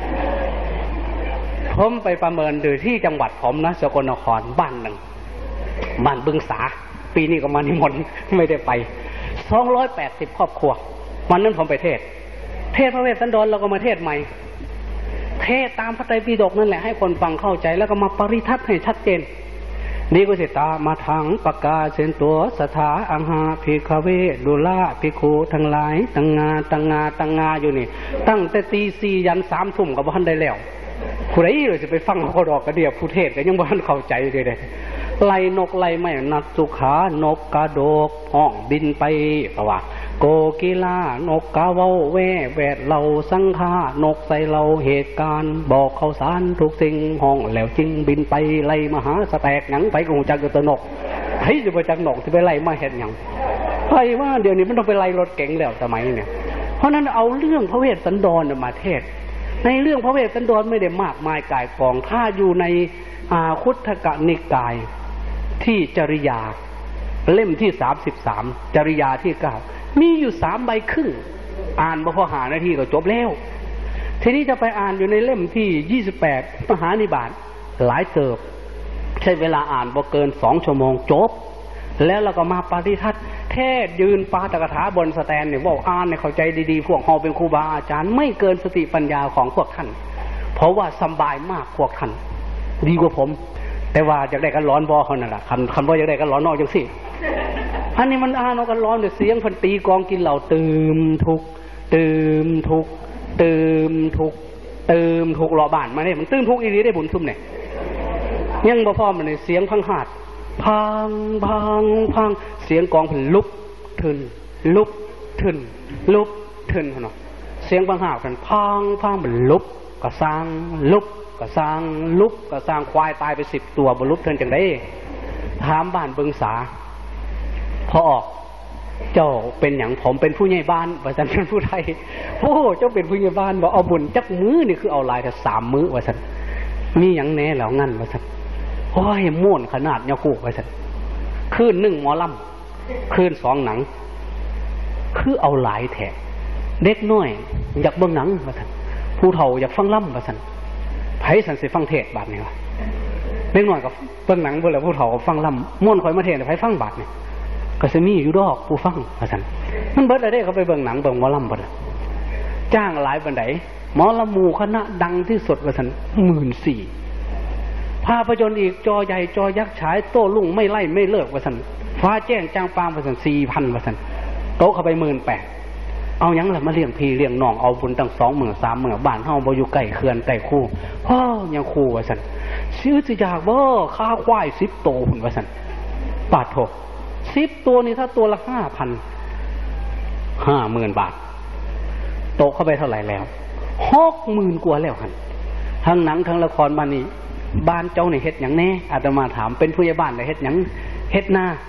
ผมไปประเมินดูที่จังหวัดผมนะสกลนครบ้านหนึ่งบ้านบึงสาปีนี้ก็มานิมนต์ไม่ได้ไปสองร้อยแปดสิบครอบครัววันนั้นผมไปเทศเทศพระเวทสันดรเราก็มาเทศใหม่เทศตามพระไตรปิฎกนั่นแหละให้คนฟังเข้าใจแล้วก็มาปริทัศน์ให้ชัดเจนนี่ก็สิตามาทางปากกาเส้นตัวสถาอังหาภิกขเวดุลาภิกขุทั้งหลายตั้งงาตั้งงาตั้งงาอยู่นี่ตั้งแต่ตีสี่ยันสามทุ่มกับบ้านได้แล้วผู้ใดเลยจะไปฟังเขาดอกกระเดียบผู้เทศแต่ยังบ้านเข้าใจเลยเลยไล่นกไล่ไม่นัดสุขานกกระโดกห้องบินไปเพราะว่าโกกีลานกกาเว้าแว่แวดเราสังฆานกใส่เราเหตุการณ์บอกเขาสารทุกสิ่งห้องแล้วจริงบินไปไล่มหาสแตกหนังไปกูจักตัวนกเฮ้ยจะไปจักนกจะไปไล่มาเห็นหยังไล่ว่าเดี๋ยวนี้มันต้องไปไล่รถเก๋งแล้วสมัยเนี่ยเพราะนั้นเอาเรื่องพระเวสสันดรมาเทศในเรื่องพระเวสสันดรไม่ได้มากมายกายกองถ้าอยู่ในอาคุตกนิกายที่จริยาเล่มที่สามสิบสามจริยาที่เก้ามีอยู่สามใบครึ่งอ่านพอหานาทีก็จบแล้วทีนี้จะไปอ่านอยู่ในเล่มที่ยี่สิบแปดมหานิบาตหลายเติบใช้เวลาอ่านบ่เกินสองชั่วโมงจบแล้วเราก็มาปฏิทัศน์แท้ยืนปาตกถาบนสแตนเนี่ยว่าอ่านเนี่ยเข้าใจดีๆพวกเราเป็นครูบาอาจารย์ไม่เกินสติปัญญาของพวกท่านเพราะว่าสบายมากพวกท่านดีกว่าผมแต่ว่าอยากได้กันร้อนบ่เขานั่นแหละคำคำว่าอยากได้กันร้อนนอกจังสิอันนี้มันอ่านเอากันร้อนเดี๋ยวเสียงพันตีกองกินเหล่าตืมทุกตืมทุกตืมทุกตืมทุกรอบ้านมาเนี่ยมันตืมทุกอีนี้ได้บุญซุ่มเนี่ยยังบ่พอมันเนี่ยเสียงพังหาดพังพังพังเสียงกองพันลุกทึนลุกทึนลุกทึนเนาะเสียงพังหาดพันพังพังมันลุกก็สร้างลุกก็สร้างลุกก็สร้างควายตายไปสิบตัวบนลุกทึนจังได้ถามบ้านเบิงสาพอออกเจ้าเป็นอย่างผมเป็นผู้ใหญ่บ้านว่าฉันเป็นผู้ไทยโอ้เจ้าเป็นผู้ใหญ่บ้านว่าเอาบุญจักมื้อนี่คือเอาลายแต่สามมื้อว่าฉันมีอย่างแน่แล้วงั้นว่าฉันโอ้ยม่วนขนาดเนี่ยคู่ว่าฉันคืนหนึ่งหมอลำคืนสองหนังคือเอาหลายแถบเด็กน้อยอยากเบิ่งหนังว่าฉันผู้เฒ่าอยากฟังล่ำว่าฉันไผสันสิฟังเทศบาทนี่วะเด็กน้อยกับเบิ่งหนังเบิ่งแล้วผู้เฒ่ากับฟังล่ำม่วนคอยมาเทศไผฟังบาทนี่ก็จะมีอยู่ดอกผู้ฟังว่าซั่นมันเบิดอะไรเขาไปเบิ่งหนังเบิ่งหมอลำบ่ล่ะจ้างหลายบันไดหมอลำหมู่คณะดังที่สุดว่าซั่น หนึ่งหมื่นสี่พัน ภาพยนตร์อีกจอใหญ่จอยักษ์ฉายโต้รุ่งไม่ไล่ไม่เลิกว่าซั่นฟ้าแจ้งจ้างปางว่าซั่น สี่พัน ว่าซั่นโต๊ะเข้าไป หนึ่งหมื่นแปดพัน เอาหยังล่ะมาเลี้ยงพี่เลี้ยงน้องเอาบุญตั้งสองหมื่น สามหมื่นบ้านเฮาบ่อยู่ใกล้เขื่อนใกล้คูฮ้อยังคูว่าซั่นซื้อสิอยากบ่ค่าควายสิบโตพุ่นว่าซั่นปาดโถสิบตัวนี่ถ้าตัวละห้าพันห้าหมื่นบาทโตเข้าไปเท่าไหร่แล้วหกหมื่นกว่าแล้วกันทั้งหนังทั้งละครบ้านนี้บ้านเจ้าเนี่ยเฮ็ดหยังแน่อาตมาถามเป็นผู้ใหญ่บ้านได้เฮ็ดหยังเฮ็ดหน้า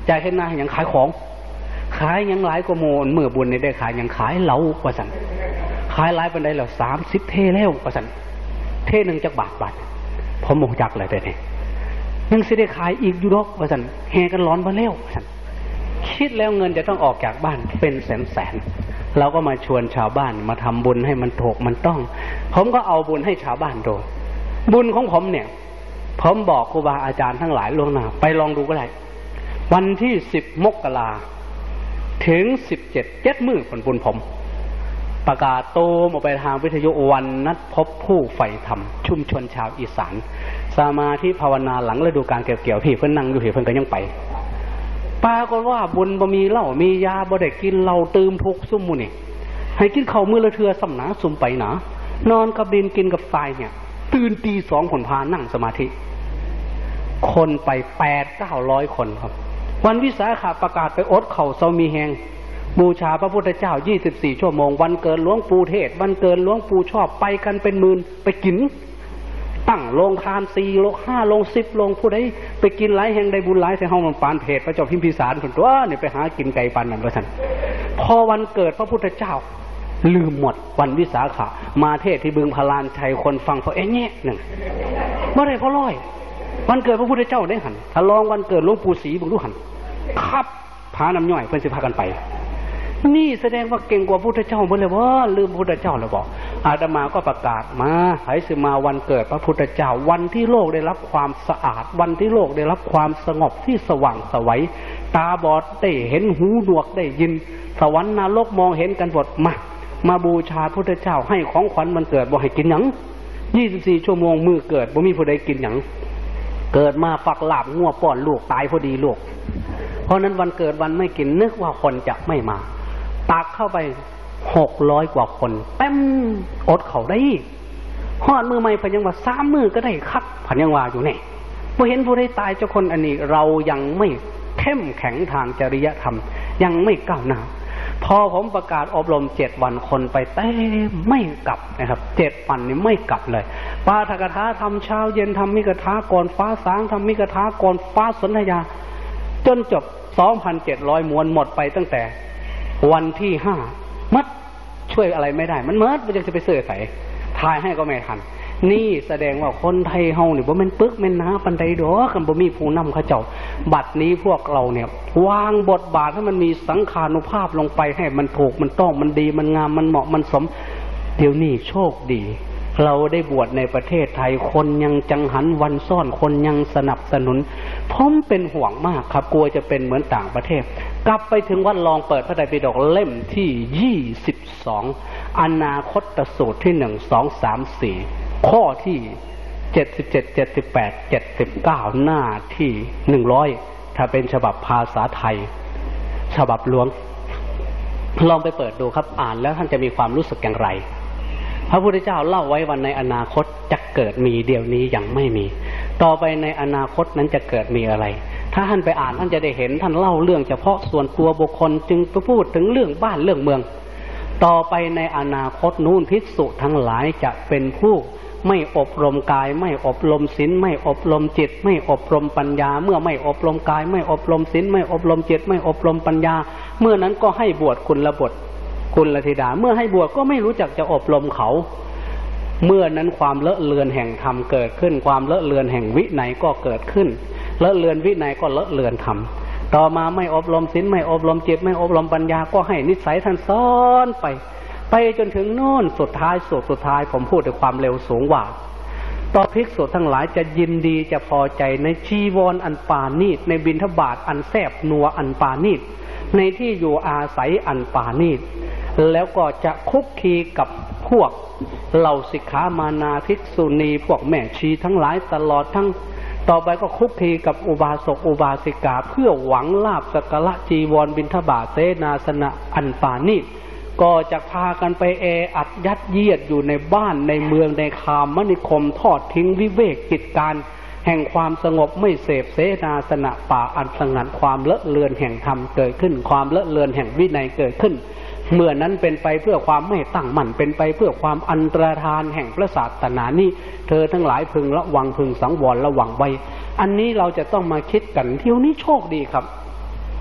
ใจเห็นหน้าอย่างขายของขายยังหลายกว่าโมนเมื่อบุญในได้ขายยังขายเหลากว่าสันขายหลายปันได้แล้วสามสิบเท่แล้วกว่าสันเท่หนึ่งจากบาทบาทผมโมจักเลยแต่เนี่ยยังสิได้ขายอีกอยู่ดอกว่าสันแห่กันร้อนมาแล้วว่าสันคิดแล้วเงินจะต้องออกจากบ้านเป็นแสนแสนเราก็มาชวนชาวบ้านมาทำบุญให้มันถูกมันต้องผมก็เอาบุญให้ชาวบ้านดูบุญของผมเนี่ยผมบอกครูบาอาจารย์ทั้งหลายล่วงหน้าไปลองดูก็ได้วันที่สิบมกราถึงสิบเจ็ดเจ็ดมื้อผลบุญผมประกาศโตมออกไปทางวิทยุวันนัดพบผู้ใฝ่ธรรมชุมชนชาวอีสานสมาธิภาวนาหลังฤดูกาลเกี่ยวๆพี่เพิ่นนั่งอยู่พี่เพิ่นก็ยังไปปรากฏว่าบุญบ่มีเหล้ามียาบ่ได้กินเหล้าตื่มทุกซุ่มหมู่นี่ให้กินข้าวมื้อละเทื่อสำหนาซุ่มไปหนานอนกับดินกินกับทรายเนี่ยตื่นตีสองผลพานั่งสมาธิคนไปแปดเก้าร้อยคนครับวันวิสาขประกาศไปอดเข่าเซามีแหงบูชาพระพุทธเจ้ายี่สิบสี่ชั่วโมงวันเกิดหลวงปู่เทศวันเกิดหลวงปู่ชอบไปกันเป็นหมื่นไปกินตั้งโรงทานสี่โรงห้าโรงสิบโรงผู้ใดไปกินหลายแห่งได้บุญหลายแต่ห้องมันปานเพจพระเจ้าพิมพิสารคนตัวเนี่ยไปหากินไก่ปันนั่นว่าท่านพอวันเกิดพระพุทธเจ้าลืมหมดวันวิสาขะมาเทศที่บึงพลานชัยคนฟังเขาเอ๊ะเนี่ยหนึ่งเมื่อไรพอร้อยวันเกิดพระพุทธเจ้าได้หันถ้าลองวันเกิดหลวงปู่ศรีบุญรู้หันครับพาน้ำย่อยเพื่อนสิพากันไปนี่แสดงว่าเก่งกว่าพระพุทธเจ้าเมื่อไรว่าลืมพระพุทธเจ้าแล้วบอกอาตมาก็ประกาศมาให้สิมาวันเกิดพระพุทธเจ้าวันที่โลกได้รับความสะอาดวันที่โลกได้รับความสงบที่สว่างไสวตาบอดได้เห็นหูหนวกได้ยินสวรรค์นรกมองเห็นกันหมดมามาบูชาพระพุทธเจ้าให้ของขวัญมันเกิดบ่ให้กินหยังยี่สิบสี่ชั่วโมงมือเกิดบ่มีผู้ใดกินหยังเกิดมาฝักหลาบงัวป้อนลูกตายพอดีลูกเพราะนั้นวันเกิดวันไม่กินนึกว่าคนจะไม่มาตักเข้าไปหกร้อยกว่าคนเต็มอดเขาได้หอดมือใหม่พยังว่าสามมือก็ได้คักพันยังว่าอยู่เนี่ยพอเห็นผู้ใดตายเจ้าคนอันนี้เรายังไม่เข้มแข็งทางจริยธรรมยังไม่ก้าวหน้าพอผมประกาศอบรมเจ็ดวันคนไปเต็มไม่กลับนะครับเจ็ดวันนี้ไม่กลับเลยปาฐกถาทำเช้าเย็นทำมิกถาก่อนฟ้าสางทำมิกถาก่อนฟ้าสนธยาจนจบสองพันเจ็ดร้อยม้วนหมดไปตั้งแต่วันที่ห้ามัดช่วยอะไรไม่ได้มันมัดมันจะไปเสื่อใส่ทายให้ก็ไม่ทันนี่แสดงว่าคนไทยเฮานี่บ่แม่นปึกแม่นหนาปานใดดอกคันบ่มีผู้นำเขาเจ้าบัดนี้พวกเราเนี่ยวางบทบาทให้มันมีสังขานุภาพลงไปให้มันถูกมันต้องมันดีมันงามมันเหมาะมันสมเดี๋ยวนี้โชคดีเราได้บวชในประเทศไทยคนยังจังหันวันซ่อนคนยังสนับสนุนผมเป็นห่วงมากครับกลัวจะเป็นเหมือนต่างประเทศกลับไปถึงวัดลองเปิดพระไตรปิฎกเล่มที่ยี่สิบสองอนาคตสูตรที่หนึ่งสองสามสี่ข้อที่เจ็ดสิบเจ็ดเจ็ดสิบแปดเจ็ดสิบเก้าหน้าที่หนึ่งร้อยถ้าเป็นฉบับภาษาไทยฉบับหลวงลองไปเปิดดูครับอ่านแล้วท่านจะมีความรู้สึกอย่างไรพระพุทธเจ้าเล่าไว้วันในอนาคตจะเกิดมีเดี๋ยวนี้ยังไม่มีต่อไปในอนาคตนั้นจะเกิดมีอะไรถ้าท่านไปอ่านท่านจะได้เห็นท่านเล่าเรื่องเฉพาะส่วนตัวบุคคลจึงไปพูดถึงเรื่องบ้านเรื่องเมืองต่อไปในอนาคตนู้นภิกษุทั้งหลายจะเป็นผู้ไม่อบรมกายไม่อบรมศีลไม่อบรมจิตไม่อบรมปัญญาเมื่อไม่อบรมกายไม่อบรมศีลไม่อบรมจิตไม่อบรมปัญญาเมื่อนั้นก็ให้บวชกุลบุตรกุลธิดาเมื่อให้บวชก็ไม่รู้จักจะอบรมเขาเมื่อนั้นความเลอะเลือนแห่งธรรมเกิดขึ้นความเลอะเลือนแห่งวินัยก็เกิดขึ้นเลอะเลือนวินัยก็เลอะเลือนธรรมต่อมาไม่อบรมศีลไม่อบรมจิตไม่อบรมปัญญาก็ให้นิสัยท่านซ้อนไปไปจนถึงโน่นสุดท้ายสุดสุดท้ายผมพูดด้วยความเร็วสูงว่าต่อภิกษุทั้งหลายจะยินดีจะพอใจในชีวรอันปานีตในบิณฑบาตอันแสบนัวอันปานีตในที่อยู่อาศัยอันปานีตแล้วก็จะคุกคีกับพวกเหล่าสิกขามานาภิกษุณีพวกแม่ชีทั้งหลายตลอดทั้งต่อไปก็คุกคีกับอุบาสกอุบาสิกาเพื่อหวังลาภสักการะจีวรบิณฑบาตเสนาสนะอันปานีตก็จะพากันไปแออัดยัดเยียดอยู่ในบ้านในเมืองในคามนิคมทอดทิ้งวิเวกกิจการแห่งความสงบไม่เสพเสนาสนะป่าอันสงัดความเลอะเลือนแห่งธรรมเกิดขึ้นความเลอะเลือนแห่งวินัยเกิดขึ้นเมื่อนั้นเป็นไปเพื่อความไม่ตั้งมั่นเป็นไปเพื่อความอันตรธานแห่งพระศาสนานี้เธอทั้งหลายพึงระวังพึงสังวรระวังไว้อันนี้เราจะต้องมาคิดกันเที่ยวนี้โชคดีครับ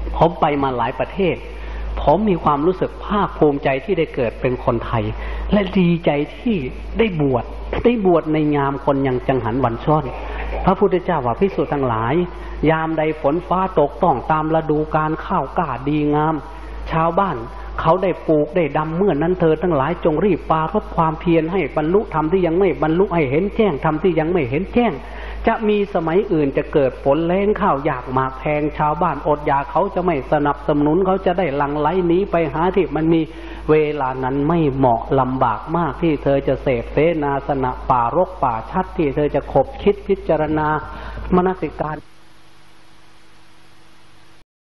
ผมไปมาหลายประเทศผมมีความรู้สึกภาคภูมิใจที่ได้เกิดเป็นคนไทยและดีใจที่ได้บวชได้บวชในยามคนยังจังหันวันซ่อนพระพุทธเจ้าว่าภิกษุทั้งหลายยามใดฝนฟ้าตกต้องตามฤดูกาลข้าวกล้าดีงามชาวบ้านเขาได้ปลูกได้ดำเมื่อนั้นเธอทั้งหลายจงรีบปรารภความเพียรให้บรรลุธรรมที่ยังไม่บรรลุให้เห็นแจ้งธรรมที่ยังไม่เห็นแจ้งจะมีสมัยอื่นจะเกิดฝนแล้งข้าวยากหมากแพงชาวบ้านอดอยากเขาจะไม่สนับสนุนเขาจะได้หลั่งไหลหนีไปหาที่มันมีเวลานั้นไม่เหมาะลำบากมากที่เธอจะเสพเสนาสนะป่ารกป่าชัดที่เธอจะขบคิดพิจารณามนสิการ